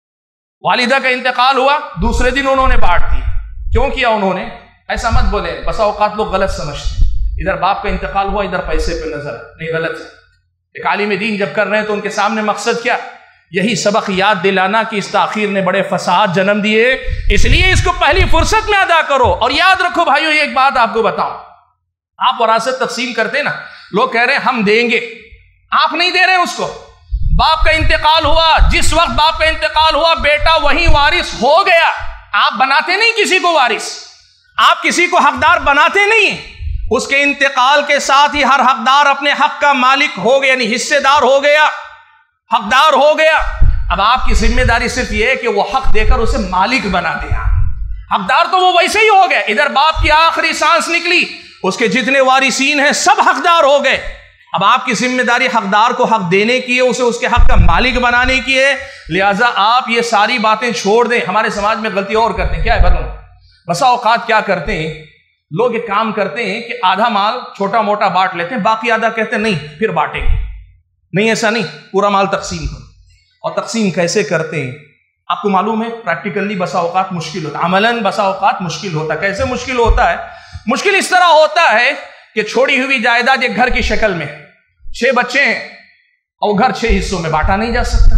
والدہ کا انتقال ہوا دوسرے دن انہوں نے بانٹ دیا۔ کیوں کیا انہوں نے؟ ایسا مت بولے، بسا اوقات لوگ غلط سمجھتے ہیں، ادھر باپ کا انتقال ہوا ادھر پیسے پہ نظر، نہیں، غلط ہے۔ ایک عالم دین جب کر رہے ہیں تو ان کے سامنے مقصد کیا؟ یہی سبق یاد دلانا کہ اس تاخیر نے بڑے فساد جنم دیے، اس لیے اس کو پہلی فرصت میں ادا کرو۔ اور یاد رکھو بھائیو، یہ ایک بات آپ کو بتاؤں، آپ وراثت تقسیم کرتے نا، لوگ کہہ رہے ہیں ہم دیں گے، آپ نہیں دے رہے ہیں اس کو۔ باپ کا انتقال ہوا، جس وقت باپ کا انتقال ہوا بیٹا وہی وارث ہو گیا، آپ بناتے نہیں کسی کو وارث، آپ کسی کو حقدار بناتے نہیں، اس کے انتقال کے ساتھ ہی ہر حقدار اپنے حق کا مالک ہو گیا، یعنی حصے دار ہو گیا، حقدار ہو گیا۔ اب آپ کی ذمہ داری صرف یہ ہے کہ وہ حق دے کر اسے مالک بنا دیا۔ حقدار تو وہ ویسے ہی ہو گئے، ادھر باپ کی آخری سانس نکلی، اس کے جتنے وارثین ہیں سب حقدار ہو گئے۔ اب آپ کی ذمہ داری حقدار کو حق دینے کی ہے، اسے اس کے حق کا مالک بنانے کی ہے، لہٰذا آپ یہ ساری باتیں چھوڑ دیں۔ ہمارے سماج میں غلطی اور کرتے ہیں، کیا ہے بتاؤں؟ بسا اوقات کیا کرتے ہیں لوگ، ایک کام کرتے ہیں کہ آدھا مال چھوٹا موٹا بانٹ لیتے ہیں، باقی آدھا کہتے ہیں نہیں پھر بانٹیں گے۔ نہیں، ایسا نہیں، پورا مال تقسیم کرو۔ اور تقسیم کیسے کرتے ہیں آپ کو معلوم ہے؟ پریکٹیکلی بسا اوقات مشکل ہوتا ہے، عملاً بسا اوقات مشکل ہوتا ہے۔ کیسے مشکل ہوتا ہے؟ مشکل اس طرح ہوتا ہے کہ چھوڑی ہوئی جائیداد ایک گھر کی شکل میں، چھ بچے ہیں اور گھر چھ حصوں میں بانٹا نہیں جا سکتا۔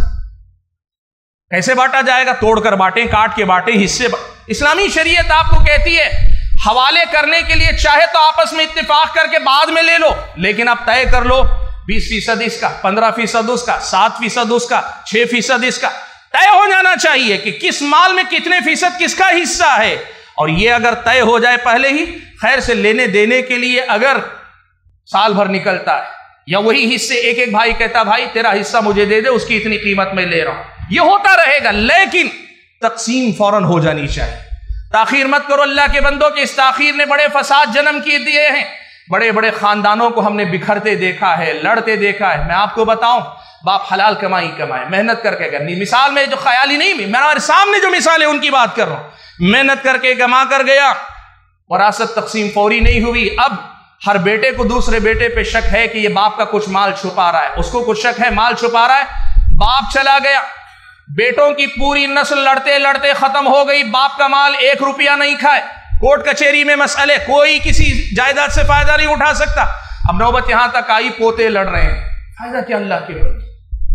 کیسے بانٹا جائے گا؟ توڑ کر بانٹیں، کاٹ کے بانٹیں، حصے با... اسلامی شریعت آپ کو کہتی ہے حوالے کرنے کے لیے چاہے تو آپس میں اتفاق کر کے بعد میں لے لو، لیکن اب طے کر لو بیس فیصد اس کا، پندرہ فیصد اس کا، سات فیصد اس کا، چھ فیصد اس کا، طے ہو جانا چاہیے کہ کس مال میں کتنے فیصد کس کا حصہ ہے۔ اور یہ اگر طے ہو جائے پہلے ہی، خیر سے لینے دینے کے لیے اگر سال بھر نکلتا ہے، یا وہی حصے ایک ایک بھائی کہتا بھائی تیرا حصہ مجھے دے دے، اس کی اتنی قیمت میں لے رہا ہوں، یہ ہوتا رہے گا، لیکن تقسیم فوراً ہو جانی چاہیے۔ تاخیر مت کرو اللہ کے بندوں، کہ اس تاخیر نے بڑے فساد جنم کیے دیے ہیں۔ بڑے بڑے خاندانوں کو ہم نے بکھرتے دیکھا ہے، لڑتے دیکھا ہے۔ میں آپ کو بتاؤں، باپ حلال کمائی کمائے، محنت کر کے کرنی، مثال میں جو خیالی نہیں، میرے سامنے جو مثال ہے ان کی بات کر رہا ہوں، محنت کر کے کما کر گیا، وراثت تقسیم فوری نہیں ہوئی، اب ہر بیٹے کو دوسرے بیٹے پہ شک ہے کہ یہ باپ کا کچھ مال چھپا رہا ہے، اس کو کچھ شک ہے مال چھپا رہا ہے، باپ چلا گیا، بیٹوں کی پوری نسل لڑتے لڑتے ختم ہو گئی، باپ کا مال ایک روپیہ نہیں کھائے، کورٹ کچہری میں مسئلے، کوئی کسی جائیداد سے فائدہ نہیں اٹھا سکتا۔ اب نوبت یہاں تک آئی پوتے لڑ رہے ہیں، فائدہ کیا اللہ کے بندے،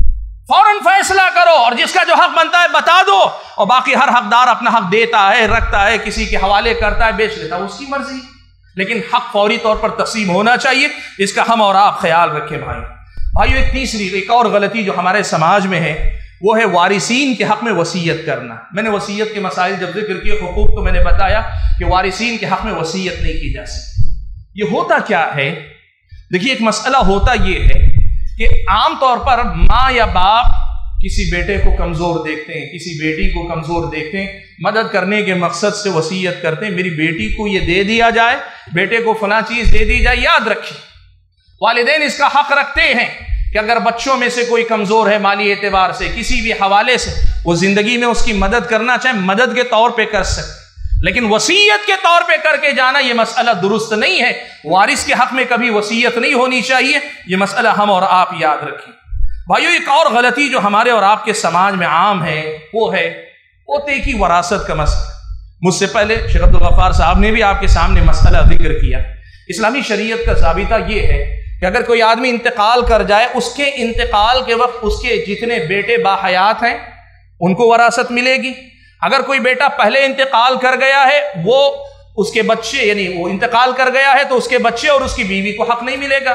فوراً فیصلہ کرو اور جس کا جو حق بنتا ہے بتا دو، اور باقی ہر حقدار اپنا حق دیتا ہے، رکھتا ہے، کسی کے حوالے کرتا ہے، بیچ لیتا ہے، اس کی مرضی، لیکن حق فوری طور پر تقسیم ہونا چاہیے، اس کا ہم اور آپ خیال رکھیں بھائی۔ بھائیو ایک تیسری ایک اور غلطی جو ہمارے سماج میں ہے وہ ہے وارثین کے حق میں وصیت کرنا۔ میں نے وصیت کے مسائل جب ذکر کیے حقوق تو میں نے بتایا کہ وارثین کے حق میں وصیت نہیں کی جا سکتی۔ یہ ہوتا کیا ہے؟ دیکھیے ایک مسئلہ ہوتا یہ ہے کہ عام طور پر ماں یا باپ کسی بیٹے کو کمزور دیکھتے ہیں، کسی بیٹی کو کمزور دیکھتے ہیں، مدد کرنے کے مقصد سے وصیت کرتے ہیں میری بیٹی کو یہ دے دیا جائے، بیٹے کو فلاں چیز دے دی جائے۔ یاد رکھیں والدین اس کا حق رکھتے ہیں کہ اگر بچوں میں سے کوئی کمزور ہے مالی اعتبار سے کسی بھی حوالے سے، وہ زندگی میں اس کی مدد کرنا چاہیں مدد کے طور پہ کر سکتے، لیکن وصیت کے طور پہ کر کے جانا یہ مسئلہ درست نہیں ہے۔ وارث کے حق میں کبھی وصیت نہیں ہونی چاہیے، یہ مسئلہ ہم اور آپ یاد رکھیں۔ بھائیو ایک اور غلطی جو ہمارے اور آپ کے سماج میں عام ہے وہ ہے پوتے کی وراثت کا مسئلہ۔ مجھ سے پہلے شیخ عبدالغفار صاحب نے بھی آپ کے سامنے مسئلہ ذکر کیا۔ اسلامی شریعت کا ضابطہ یہ ہے کہ اگر کوئی آدمی انتقال کر جائے، اس کے انتقال کے وقت اس کے جتنے بیٹے باحیات ہیں ان کو وراثت ملے گی۔ اگر کوئی بیٹا پہلے انتقال کر گیا ہے، وہ اس کے بچے یعنی وہ انتقال کر گیا ہے تو اس کے بچے اور اس کی بیوی کو حق نہیں ملے گا۔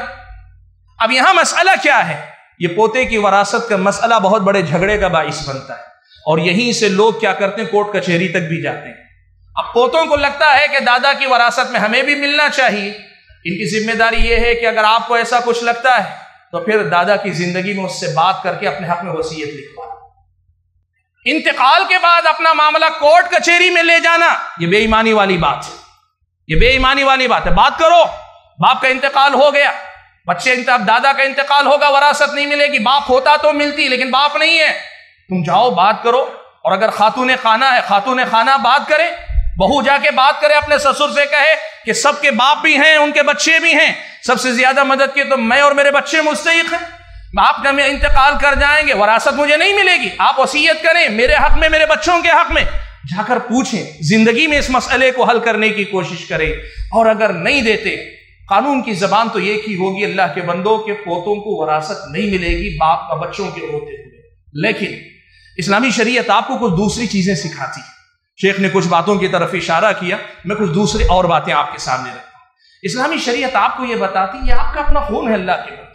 اب یہاں مسئلہ کیا ہے؟ یہ پوتے کی وراثت کا مسئلہ بہت بڑے جھگڑے کا باعث بنتا ہے، اور یہیں سے لوگ کیا کرتے ہیں کورٹ کچہری تک بھی جاتے ہیں۔ اب پوتوں کو لگتا ہے کہ دادا کی وراثت میں ہمیں بھی ملنا چاہیے۔ ان کی ذمہ داری یہ ہے کہ اگر آپ کو ایسا کچھ لگتا ہے تو پھر دادا کی زندگی میں اس سے بات کر کے اپنے حق میں وصیت لکھوا۔ انتقال کے بعد اپنا معاملہ کورٹ کچہری میں لے جانا یہ بے ایمانی والی بات ہے، یہ بے ایمانی والی بات ہے۔ بات کرو، باپ کا انتقال ہو گیا، بچے اب دادا کا انتقال ہوگا، وراثت نہیں ملے گی، باپ ہوتا تو ملتی لیکن باپ نہیں ہے، تم جاؤ بات کرو۔ اور اگر خاتون خانہ ہے، خاتون خانہ بات کرے، بہو جا کے بات کرے، اپنے سسر سے کہے کہ سب کے باپ بھی ہیں، ان کے بچے بھی ہیں، سب سے زیادہ مدد کی تو میں اور میرے بچے مستحق ہیں، آپ کا میں انتقال کر جائیں گے، وراثت مجھے نہیں ملے گی، آپ وصیت کریں میرے حق میں، میرے بچوں کے حق میں، جا کر پوچھیں، زندگی میں اس مسئلے کو حل کرنے کی کوشش کریں۔ اور اگر نہیں دیتے، قانون کی زبان تو ایک ہی ہوگی اللہ کے بندوں کے پوتوں کو وراثت نہیں ملے گی باپ کا بچوں کے ہوتے ہوئے۔ لیکن اسلامی شریعت آپ کو کچھ دوسری چیزیں سکھاتی ہے۔ شیخ نے کچھ باتوں کی طرف اشارہ کیا، میں کچھ دوسری اور باتیں آپ کے سامنے رکھتا ہوں۔ اسلامی شریعت آپ کو یہ بتاتی ہے یہ آپ کا اپنا خون ہے اللہ کے بندے۔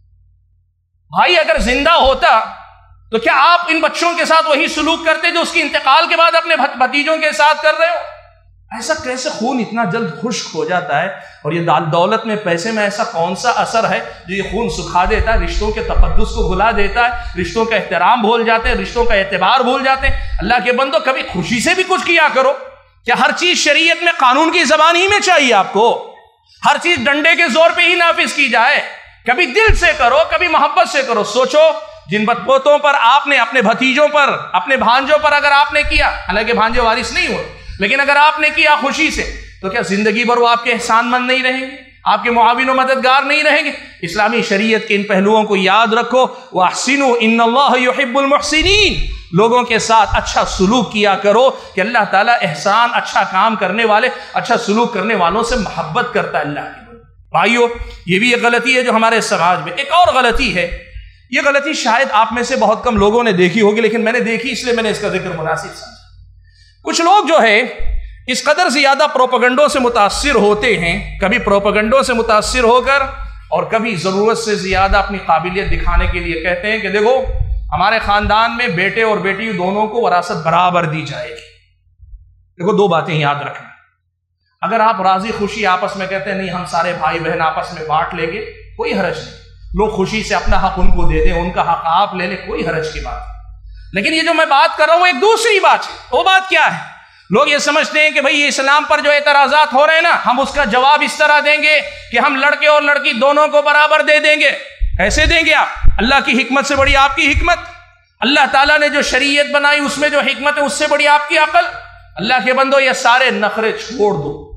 بھائی اگر زندہ ہوتا تو کیا آپ ان بچوں کے ساتھ وہی سلوک کرتے جو اس کے انتقال کے بعد اپنے بھتیجوں کے ساتھ کر رہے ہو؟ ایسا کیسے خون اتنا جلد خشک ہو جاتا ہے؟ اور یہ دولت میں پیسے میں ایسا کون سا اثر ہے جو یہ خون سکھا دیتا ہے، رشتوں کے تقدس کو بھلا دیتا ہے، رشتوں کا احترام بھول جاتے ہیں، رشتوں کا اعتبار بھول جاتے ہیں۔ اللہ کے بندو کبھی خوشی سے بھی کچھ کیا کرو۔ کیا ہر چیز شریعت میں قانون کی زبان ہی میں چاہیے آپ کو؟ ہر چیز ڈنڈے کے زور پہ ہی نافذ کی جائے؟ کبھی دل سے کرو، کبھی محبت سے کرو۔ سوچو جن پوتوں پر آپ نے، اپنے بھتیجوں پر، اپنے بھانجوں پر اگر آپ نے کیا، حالانکہ بھانجے وارث نہیں ہوتے، لیکن اگر آپ نے کیا خوشی سے، تو کیا زندگی بھر وہ آپ کے احسان مند نہیں رہیں گے، آپ کے معاون و مددگار نہیں رہیں گے؟ اسلامی شریعت کے ان پہلوؤں کو یاد رکھو۔ وَأَحْسِنُوا إِنَّ اللَّهَ يُحِبُّ الْمُحْسِنِينَ، لوگوں کے ساتھ اچھا سلوک کیا کرو کہ اللہ تعالیٰ احسان، اچھا کام کرنے والے، اچھا سلوک کرنے والوں سے محبت کرتا ہے اللہ کے۔ بھائیو یہ بھی ایک غلطی ہے جو ہمارے سماج میں۔ ایک اور غلطی ہے، یہ غلطی شاید آپ میں سے بہت کم لوگوں نے دیکھی ہوگی، لیکن میں نے دیکھی اس لیے میں نے اس کا ذکر مناسب سمجھا۔ کچھ لوگ جو ہے اس قدر زیادہ پروپیگنڈوں سے متاثر ہوتے ہیں، کبھی پروپیگنڈوں سے متاثر ہو کر اور کبھی ضرورت سے زیادہ اپنی قابلیت دکھانے کے لیے کہتے ہیں کہ دیکھو ہمارے خاندان میں بیٹے اور بیٹی دونوں کو وراثت برابر دی جائے گی۔ دیکھو دو باتیں یاد رکھنا، اگر آپ راضی خوشی آپس میں کہتے ہیں نہیں ہم سارے بھائی بہن آپس میں بانٹ لیں گے، کوئی حرج نہیں، لوگ خوشی سے اپنا حق ان کو دے دیں، ان کا حق آپ لے لیں، کوئی حرج کی بات۔ لیکن یہ جو میں بات کر رہا ہوں وہ ایک دوسری بات ہے۔ وہ بات کیا ہے؟ لوگ یہ سمجھتے ہیں کہ بھئی اسلام پر جو اعتراضات ہو رہے ہیں نا، ہم اس کا جواب اس طرح دیں گے کہ ہم لڑکے اور لڑکی دونوں کو برابر دے دیں گے۔ کیسے دیں گے آپ؟ اللہ کی حکمت سے بڑی آپ کی حکمت، اللہ تعالیٰ نے جو شریعت بنائی اس میں جو حکمت ہے اس سے بڑی آپ کی عقل۔ اللہ کے بندو یہ سارے نخرے چھوڑ دو،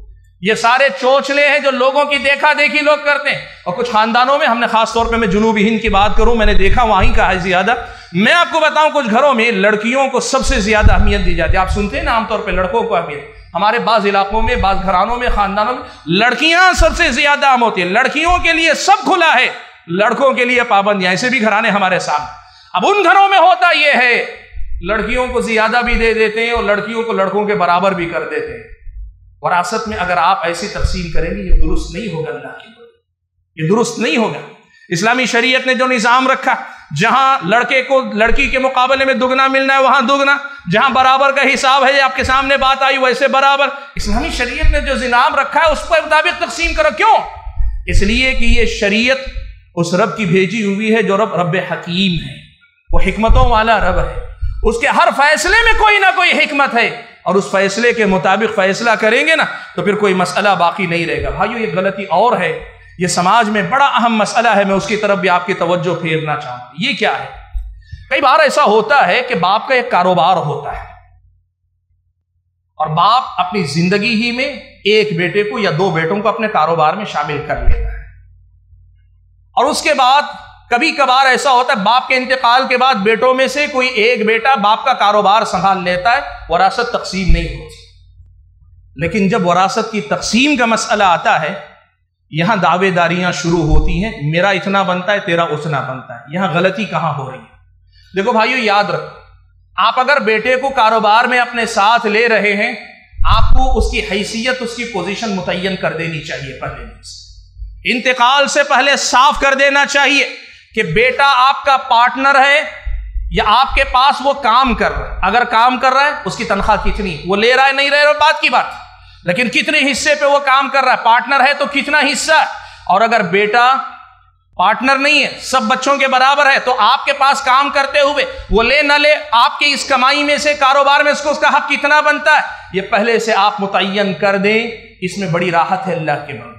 یہ سارے چوچلے ہیں جو لوگوں کی دیکھا دیکھی لوگ کرتے ہیں. اور کچھ خاندانوں میں، ہم نے خاص طور پہ میں جنوبی ہند کی بات کروں، میں نے دیکھا وہیں کا ہے زیادہ. میں آپ کو بتاؤں کچھ گھروں میں لڑکیوں کو سب سے زیادہ اہمیت دی جاتی ہے. آپ سنتے ہیں نا عام طور پہ لڑکوں کو اہمیت. ہمارے بعض علاقوں میں، بعض گھرانوں میں، خاندانوں میں لڑکیاں سب سے زیادہ اہم ہوتی ہیں. لڑکیوں کے لیے سب کھلا ہے، لڑکوں کے لیے پابندیاں. ایسے بھی گھرانے ہمارے سامنے. اب ان گھروں میں ہوتا یہ ہے لڑکیوں کو زیادہ بھی دے دیتے ہیں اور لڑکیوں کو لڑکوں کے برابر بھی کر دیتے ہیں. وراثت میں اگر آپ ایسی تقسیم کریں گے یہ درست نہیں ہوگا. اللہ کی بات یہ درست نہیں ہوگا. اسلامی شریعت نے جو نظام رکھا، جہاں لڑکے کو لڑکی کے مقابلے میں دگنا ملنا ہے وہاں دگنا، جہاں برابر کا حساب ہے، آپ کے سامنے بات آئی ویسے برابر. اسلامی شریعت نے جو نظام رکھا ہے اس کے مطابق تقسیم کرو. کیوں؟ اس لیے کہ یہ شریعت اس رب کی بھیجی ہوئی ہے جو رب رب حکیم ہے، وہ حکمتوں والا رب ہے. اس کے ہر فیصلے میں کوئی نہ کوئی حکمت ہے، اور اس فیصلے کے مطابق فیصلہ کریں گے نا تو پھر کوئی مسئلہ باقی نہیں رہے گا. بھائیو یہ غلطی اور ہے، یہ سماج میں بڑا اہم مسئلہ ہے. میں اس کی طرف بھی آپ کی توجہ پھیرنا چاہوں گا. یہ کیا ہے؟ کئی بار ایسا ہوتا ہے کہ باپ کا ایک کاروبار ہوتا ہے اور باپ اپنی زندگی ہی میں ایک بیٹے کو یا دو بیٹوں کو اپنے کاروبار میں شامل کر لیتا ہے، اور اس کے بعد کبھی کبھار ایسا ہوتا ہے باپ کے انتقال کے بعد بیٹوں میں سے کوئی ایک بیٹا باپ کا کاروبار سنبھال لیتا ہے. وراثت تقسیم نہیں ہوتی. لیکن جب وراثت کی تقسیم کا مسئلہ آتا ہے یہاں دعوے داریاں شروع ہوتی ہیں. میرا اتنا بنتا ہے، تیرا اتنا بنتا ہے. یہاں غلطی کہاں ہو رہی ہے؟ دیکھو بھائیو یاد رکھو، آپ اگر بیٹے کو کاروبار میں اپنے ساتھ لے رہے ہیں، آپ کو اس کی حیثیت، اس کی پوزیشن متعین کر دینی چاہیے. پہلے انتقال سے پہلے صاف کر دینا چاہیے کہ بیٹا آپ کا پارٹنر ہے یا آپ کے پاس وہ کام کر رہا ہے. اگر کام کر رہا ہے اس کی تنخواہ کتنی، وہ لے رہا ہے نہیں رہا ہے بات کی بات، لیکن کتنے حصے پہ وہ کام کر رہا ہے. پارٹنر ہے تو کتنا حصہ. اور اگر بیٹا پارٹنر نہیں ہے، سب بچوں کے برابر ہے، تو آپ کے پاس کام کرتے ہوئے وہ لے نہ لے، آپ کی اس کمائی میں سے، کاروبار میں اس کو اس کا حق کتنا بنتا ہے، یہ پہلے سے آپ متعین کر دیں. اس میں بڑی راحت ہے اللہ کے بندے.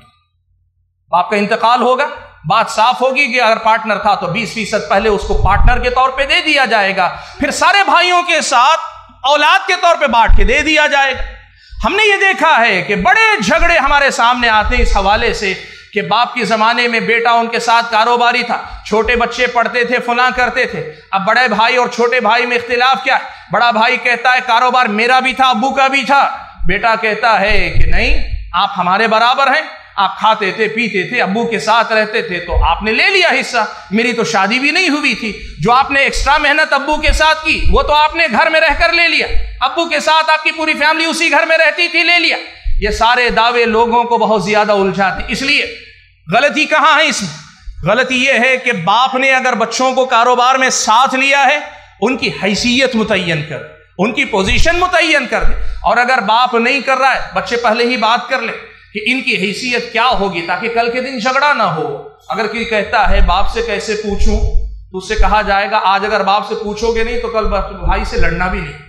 آپ کا انتقال ہوگا، بات صاف ہوگی کہ اگر پارٹنر تھا تو بیس فیصد پہلے اس کو پارٹنر کے طور پہ دے دیا جائے گا، پھر سارے بھائیوں کے ساتھ اولاد کے طور پہ بانٹ کے دے دیا جائے گا. ہم نے یہ دیکھا ہے کہ بڑے جھگڑے ہمارے سامنے آتے ہیں اس حوالے سے کہ باپ کے زمانے میں بیٹا ان کے ساتھ کاروباری تھا، چھوٹے بچے پڑھتے تھے، فلاں کرتے تھے. اب بڑے بھائی اور چھوٹے بھائی میں اختلاف کیا ہے؟ بڑا بھائی کہتا ہے کاروبار میرا بھی تھا، ابو کا بھی تھا. بیٹا کہتا ہے کہ نہیں، آپ ہمارے برابر ہیں، آپ کھاتے تھے، پیتے تھے، ابو کے ساتھ رہتے تھے تو آپ نے لے لیا حصہ. میری تو شادی بھی نہیں ہوئی تھی، جو آپ نے ایکسٹرا محنت ابو کے ساتھ کی وہ تو آپ نے گھر میں رہ کر لے لیا. ابو کے ساتھ آپ کی پوری فیملی اسی گھر میں رہتی تھی، لے لیا. یہ سارے دعوے لوگوں کو بہت زیادہ الجھاتے ہیں. اس لیے غلطی کہاں ہے اس میں؟ غلطی یہ ہے کہ باپ نے اگر بچوں کو کاروبار میں ساتھ لیا ہے، ان کی حیثیت متعین کر دے، ان کی پوزیشن متعین کر دے. اور اگر باپ نہیں کر رہا ہے، بچے پہلے ہی بات کر لیں کہ ان کی حیثیت کیا ہوگی تاکہ کل کے دن جھگڑا نہ ہو. اگر کوئی کہتا ہے باپ سے کیسے پوچھوں، تو اس سے کہا جائے گا آج اگر باپ سے پوچھو گے نہیں تو کل بھائی سے لڑنا بھی نہیں.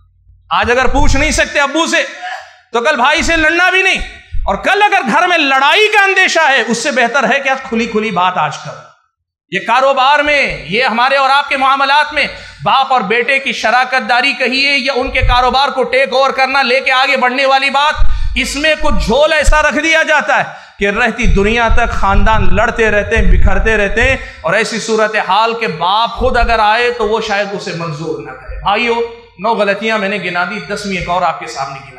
آج اگر پوچھ نہیں سکتے ابو سے تو کل بھائی سے لڑنا بھی نہیں. اور کل اگر گھر میں لڑائی کا اندیشہ ہے، اس سے بہتر ہے کہ آج کھلی کھلی بات آج کر. یہ کاروبار میں، یہ ہمارے اور آپ کے معاملات میں باپ اور بیٹے کی شراکت داری کہیے یا ان کے کاروبار کو ٹیک اوور کرنا، لے کے آگے بڑھنے والی بات، اس میں کچھ جھول ایسا رکھ دیا جاتا ہے کہ رہتی دنیا تک خاندان لڑتے رہتے ہیں، بکھرتے رہتے ہیں. اور ایسی صورتحال کے باپ خود اگر آئے تو وہ شاید اسے منظور نہ کرے. بھائیو نو غلطیاں میں نے گنا دی، دسویں ایک اور آپ کے سامنے گنا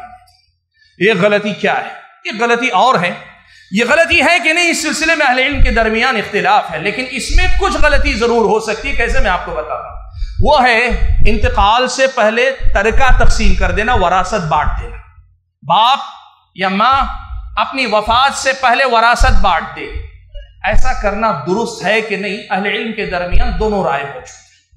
دی. یہ غلطی کیا ہے؟ یہ غلطی اور ہے. یہ غلطی ہے کہ نہیں، اس سلسلے میں اہل علم کے درمیان اختلاف ہے، لیکن اس میں کچھ غلطی ضرور ہو سکتی ہے. کیسے؟ میں آپ کو بتاتا ہوں. وہ ہے انتقال سے پہلے ترکہ تقسیم کر دینا، وراثت بانٹ دینا. باپ یا ماں اپنی وفات سے پہلے وراثت بانٹ دے. ایسا کرنا درست ہے کہ نہیں؟ اہل علم کے درمیان دونوں رائے موجود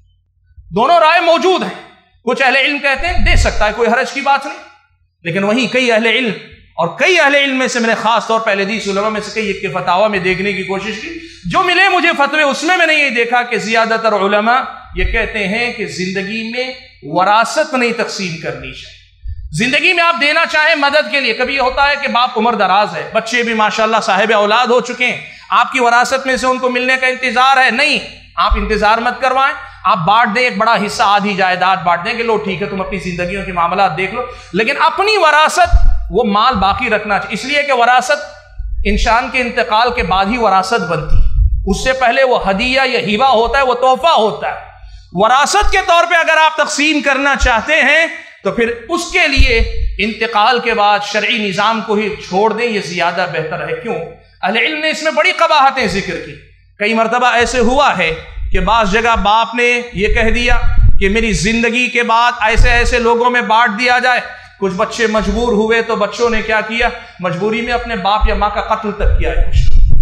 ہیں. دونوں رائے موجود ہیں. کچھ اہل علم کہتے ہیں دے سکتا ہے، کوئی حرج کی بات نہیں. لیکن وہیں کئی اہل علم، اور کئی اہل علم میں سے میں نے خاص طور پہ حدیث علماء میں سے کئی ایک کے فتاوی میں دیکھنے کی کوشش کی، جو ملے مجھے فتوے، اس میں میں نے یہ دیکھا کہ زیادہ تر علماء یہ کہتے ہیں کہ زندگی میں وراثت نہیں تقسیم کرنی چاہیے. زندگی میں آپ دینا چاہیں مدد کے لیے، کبھی یہ ہوتا ہے کہ باپ عمر دراز ہے، بچے بھی ماشاءاللہ صاحب اولاد ہو چکے ہیں، آپ کی وراثت میں سے ان کو ملنے کا انتظار ہے. نہیں، آپ انتظار مت کروائیں. آپ بانٹ دیں ایک بڑا حصہ، آدھی جائیداد بانٹ دیں کہ لو ٹھیک ہے تم اپنی زندگیوں کے معاملات دیکھ لو، لیکن اپنی وراثت وہ مال باقی رکھنا چاہیے، اس لیے کہ وراثت انسان کے انتقال کے بعد ہی وراثت بنتی ہے، اس سے پہلے وہ ہدیہ یا ہبہ ہوتا ہے، وہ تحفہ ہوتا ہے۔ وراثت کے طور پہ اگر آپ تقسیم کرنا چاہتے ہیں تو پھر اس کے لیے انتقال کے بعد شرعی نظام کو ہی چھوڑ دیں، یہ زیادہ بہتر ہے۔ کیوں؟ اہل علم نے اس میں بڑی قباحتیں ذکر کی۔ کئی مرتبہ ایسے ہوا ہے کہ بعض جگہ باپ نے یہ کہہ دیا کہ میری زندگی کے بعد ایسے ایسے لوگوں میں بانٹ دیا جائے، کچھ بچے مجبور ہوئے تو بچوں نے کیا کیا، مجبوری میں اپنے باپ یا ماں کا قتل تک کیا ہے،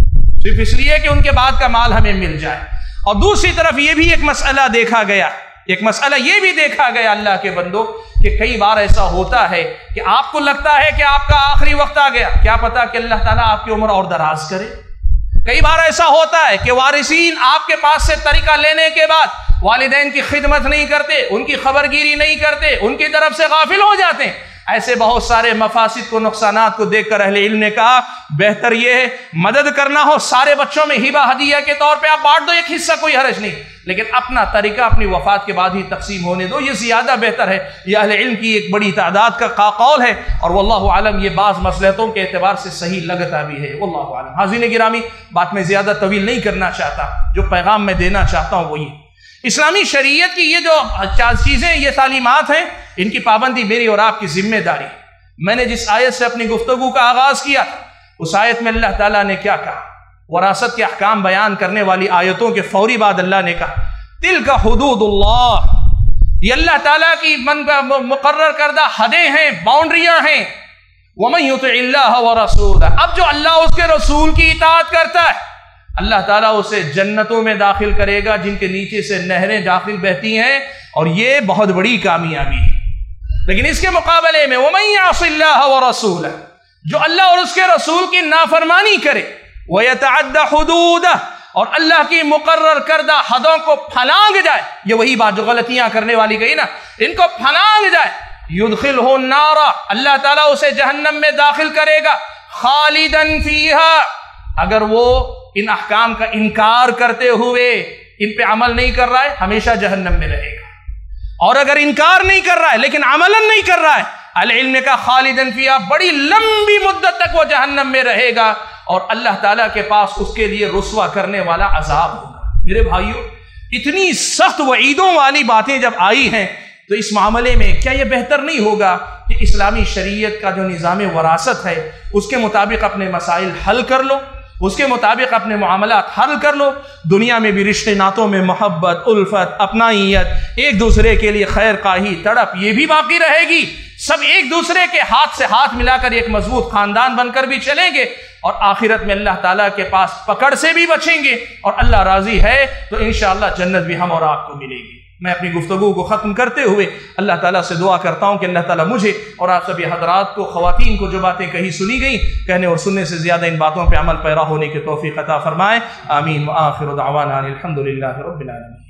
صرف اس لیے کہ ان کے بعد کا مال ہمیں مل جائے۔ اور دوسری طرف یہ بھی ایک مسئلہ دیکھا گیا، ایک مسئلہ یہ بھی دیکھا گیا اللہ کے بندوں کہ کئی بار ایسا ہوتا ہے کہ آپ کو لگتا ہے کہ آپ کا آخری وقت آ گیا، کیا پتا کہ اللہ تعالیٰ آپ کی عمر اور دراز کرے۔ کئی بار ایسا ہوتا ہے کہ وارثین آپ کے پاس سے ترکہ لینے کے بعد والدین کی خدمت نہیں کرتے، ان کی خبرگیری نہیں کرتے، ان کی طرف سے غافل ہو جاتے ہیں۔ ایسے بہت سارے مفاسد کو، نقصانات کو دیکھ کر اہل علم نے کہا بہتر یہ ہے مدد کرنا ہو سارے بچوں میں ہبہ ہدیہ کے طور پہ آپ بانٹ دو ایک حصہ، کوئی حرج نہیں، لیکن اپنا طریقہ اپنی وفات کے بعد ہی تقسیم ہونے دو، یہ زیادہ بہتر ہے۔ یہ اہل علم کی ایک بڑی تعداد کا قول ہے، اور واللہ عالم یہ بعض مصلحتوں کے اعتبار سے صحیح لگتا بھی ہے، واللہ عالم۔ حاضرین گرامی، بات میں زیادہ طویل نہیں کرنا چاہتا، جو پیغام میں دینا چاہتا ہوں وہ یہ اسلامی شریعت کی یہ جو چیزیں، یہ تعلیمات ہیں، ان کی پابندی میری اور آپ کی ذمہ داری۔ میں نے جس آیت سے اپنی گفتگو کا آغاز کیا اس آیت میں اللہ تعالیٰ نے کیا کہا؟ وراثت کے احکام بیان کرنے والی آیتوں کے فوری بعد اللہ نے کہا تلک حدود اللہ، یہ اللہ تعالیٰ کی من مقرر کردہ حدیں ہیں، باؤنڈریاں ہیں۔ ومن یطع اللہ ورسولہ، اب جو اللہ اس کے رسول کی اطاعت کرتا ہے اللہ تعالیٰ اسے جنتوں میں داخل کرے گا جن کے نیچے سے نہریں داخل بہتی ہیں، اور یہ بہت بڑی کامیابی ہے۔ لیکن اس کے مقابلے میں وَمَن يَعْصِ اللَّهَ وَرَسُولَهُ، جو اللہ اور اس کے رسول کی نافرمانی کرے، وَيَتَعَدَّ حُدُودَهُ، اور اللہ کی مقرر کردہ حدوں کو پھلانگ جائے، یہ وہی بات جو غلطیاں کرنے والی گئی نا، ان کو پھلانگ جائے، يُدْخِلْهُ النَّارَ، اللہ تعالیٰ اسے جہنم میں داخل کرے گا، خَالِدًا فِيهَا، اگر وہ ان احکام کا انکار کرتے ہوئے ان پہ عمل نہیں کر رہا ہے ہمیشہ جہنم میں رہے گا، اور اگر انکار نہیں کر رہا ہے لیکن عملاً نہیں کر رہا ہے، اہل علم نے کہا خالدن فیہا، بڑی لمبی مدت تک وہ جہنم میں رہے گا، اور اللہ تعالیٰ کے پاس اس کے لیے رسوا کرنے والا عذاب ہوگا۔ میرے بھائیوں، اتنی سخت وعیدوں والی باتیں جب آئی ہیں تو اس معاملے میں کیا یہ بہتر نہیں ہوگا کہ اسلامی شریعت کا جو نظام وراثت ہے اس کے مطابق اپنے مسائل حل کر لو، اس کے مطابق اپنے معاملات حل کر لو، دنیا میں بھی رشتے ناتوں میں محبت، الفت، اپنائیت، ایک دوسرے کے لیے خیر خواہی، تڑپ یہ بھی باقی رہے گی، سب ایک دوسرے کے ہاتھ سے ہاتھ ملا کر ایک مضبوط خاندان بن کر بھی چلیں گے، اور آخرت میں اللہ تعالیٰ کے پاس پکڑ سے بھی بچیں گے، اور اللہ راضی ہے تو انشاءاللہ جنت بھی ہم اور آپ کو ملے گی۔ میں اپنی گفتگو کو ختم کرتے ہوئے اللہ تعالیٰ سے دعا کرتا ہوں کہ اللہ تعالیٰ مجھے اور آپ سبھی حضرات کو، خواتین کو جو باتیں کہی سنی گئیں، کہنے اور سننے سے زیادہ ان باتوں پہ عمل پیرا ہونے کی توفیق عطا فرمائے۔ آمین۔ وآخر دعوانا الحمد للہ رب العالمین۔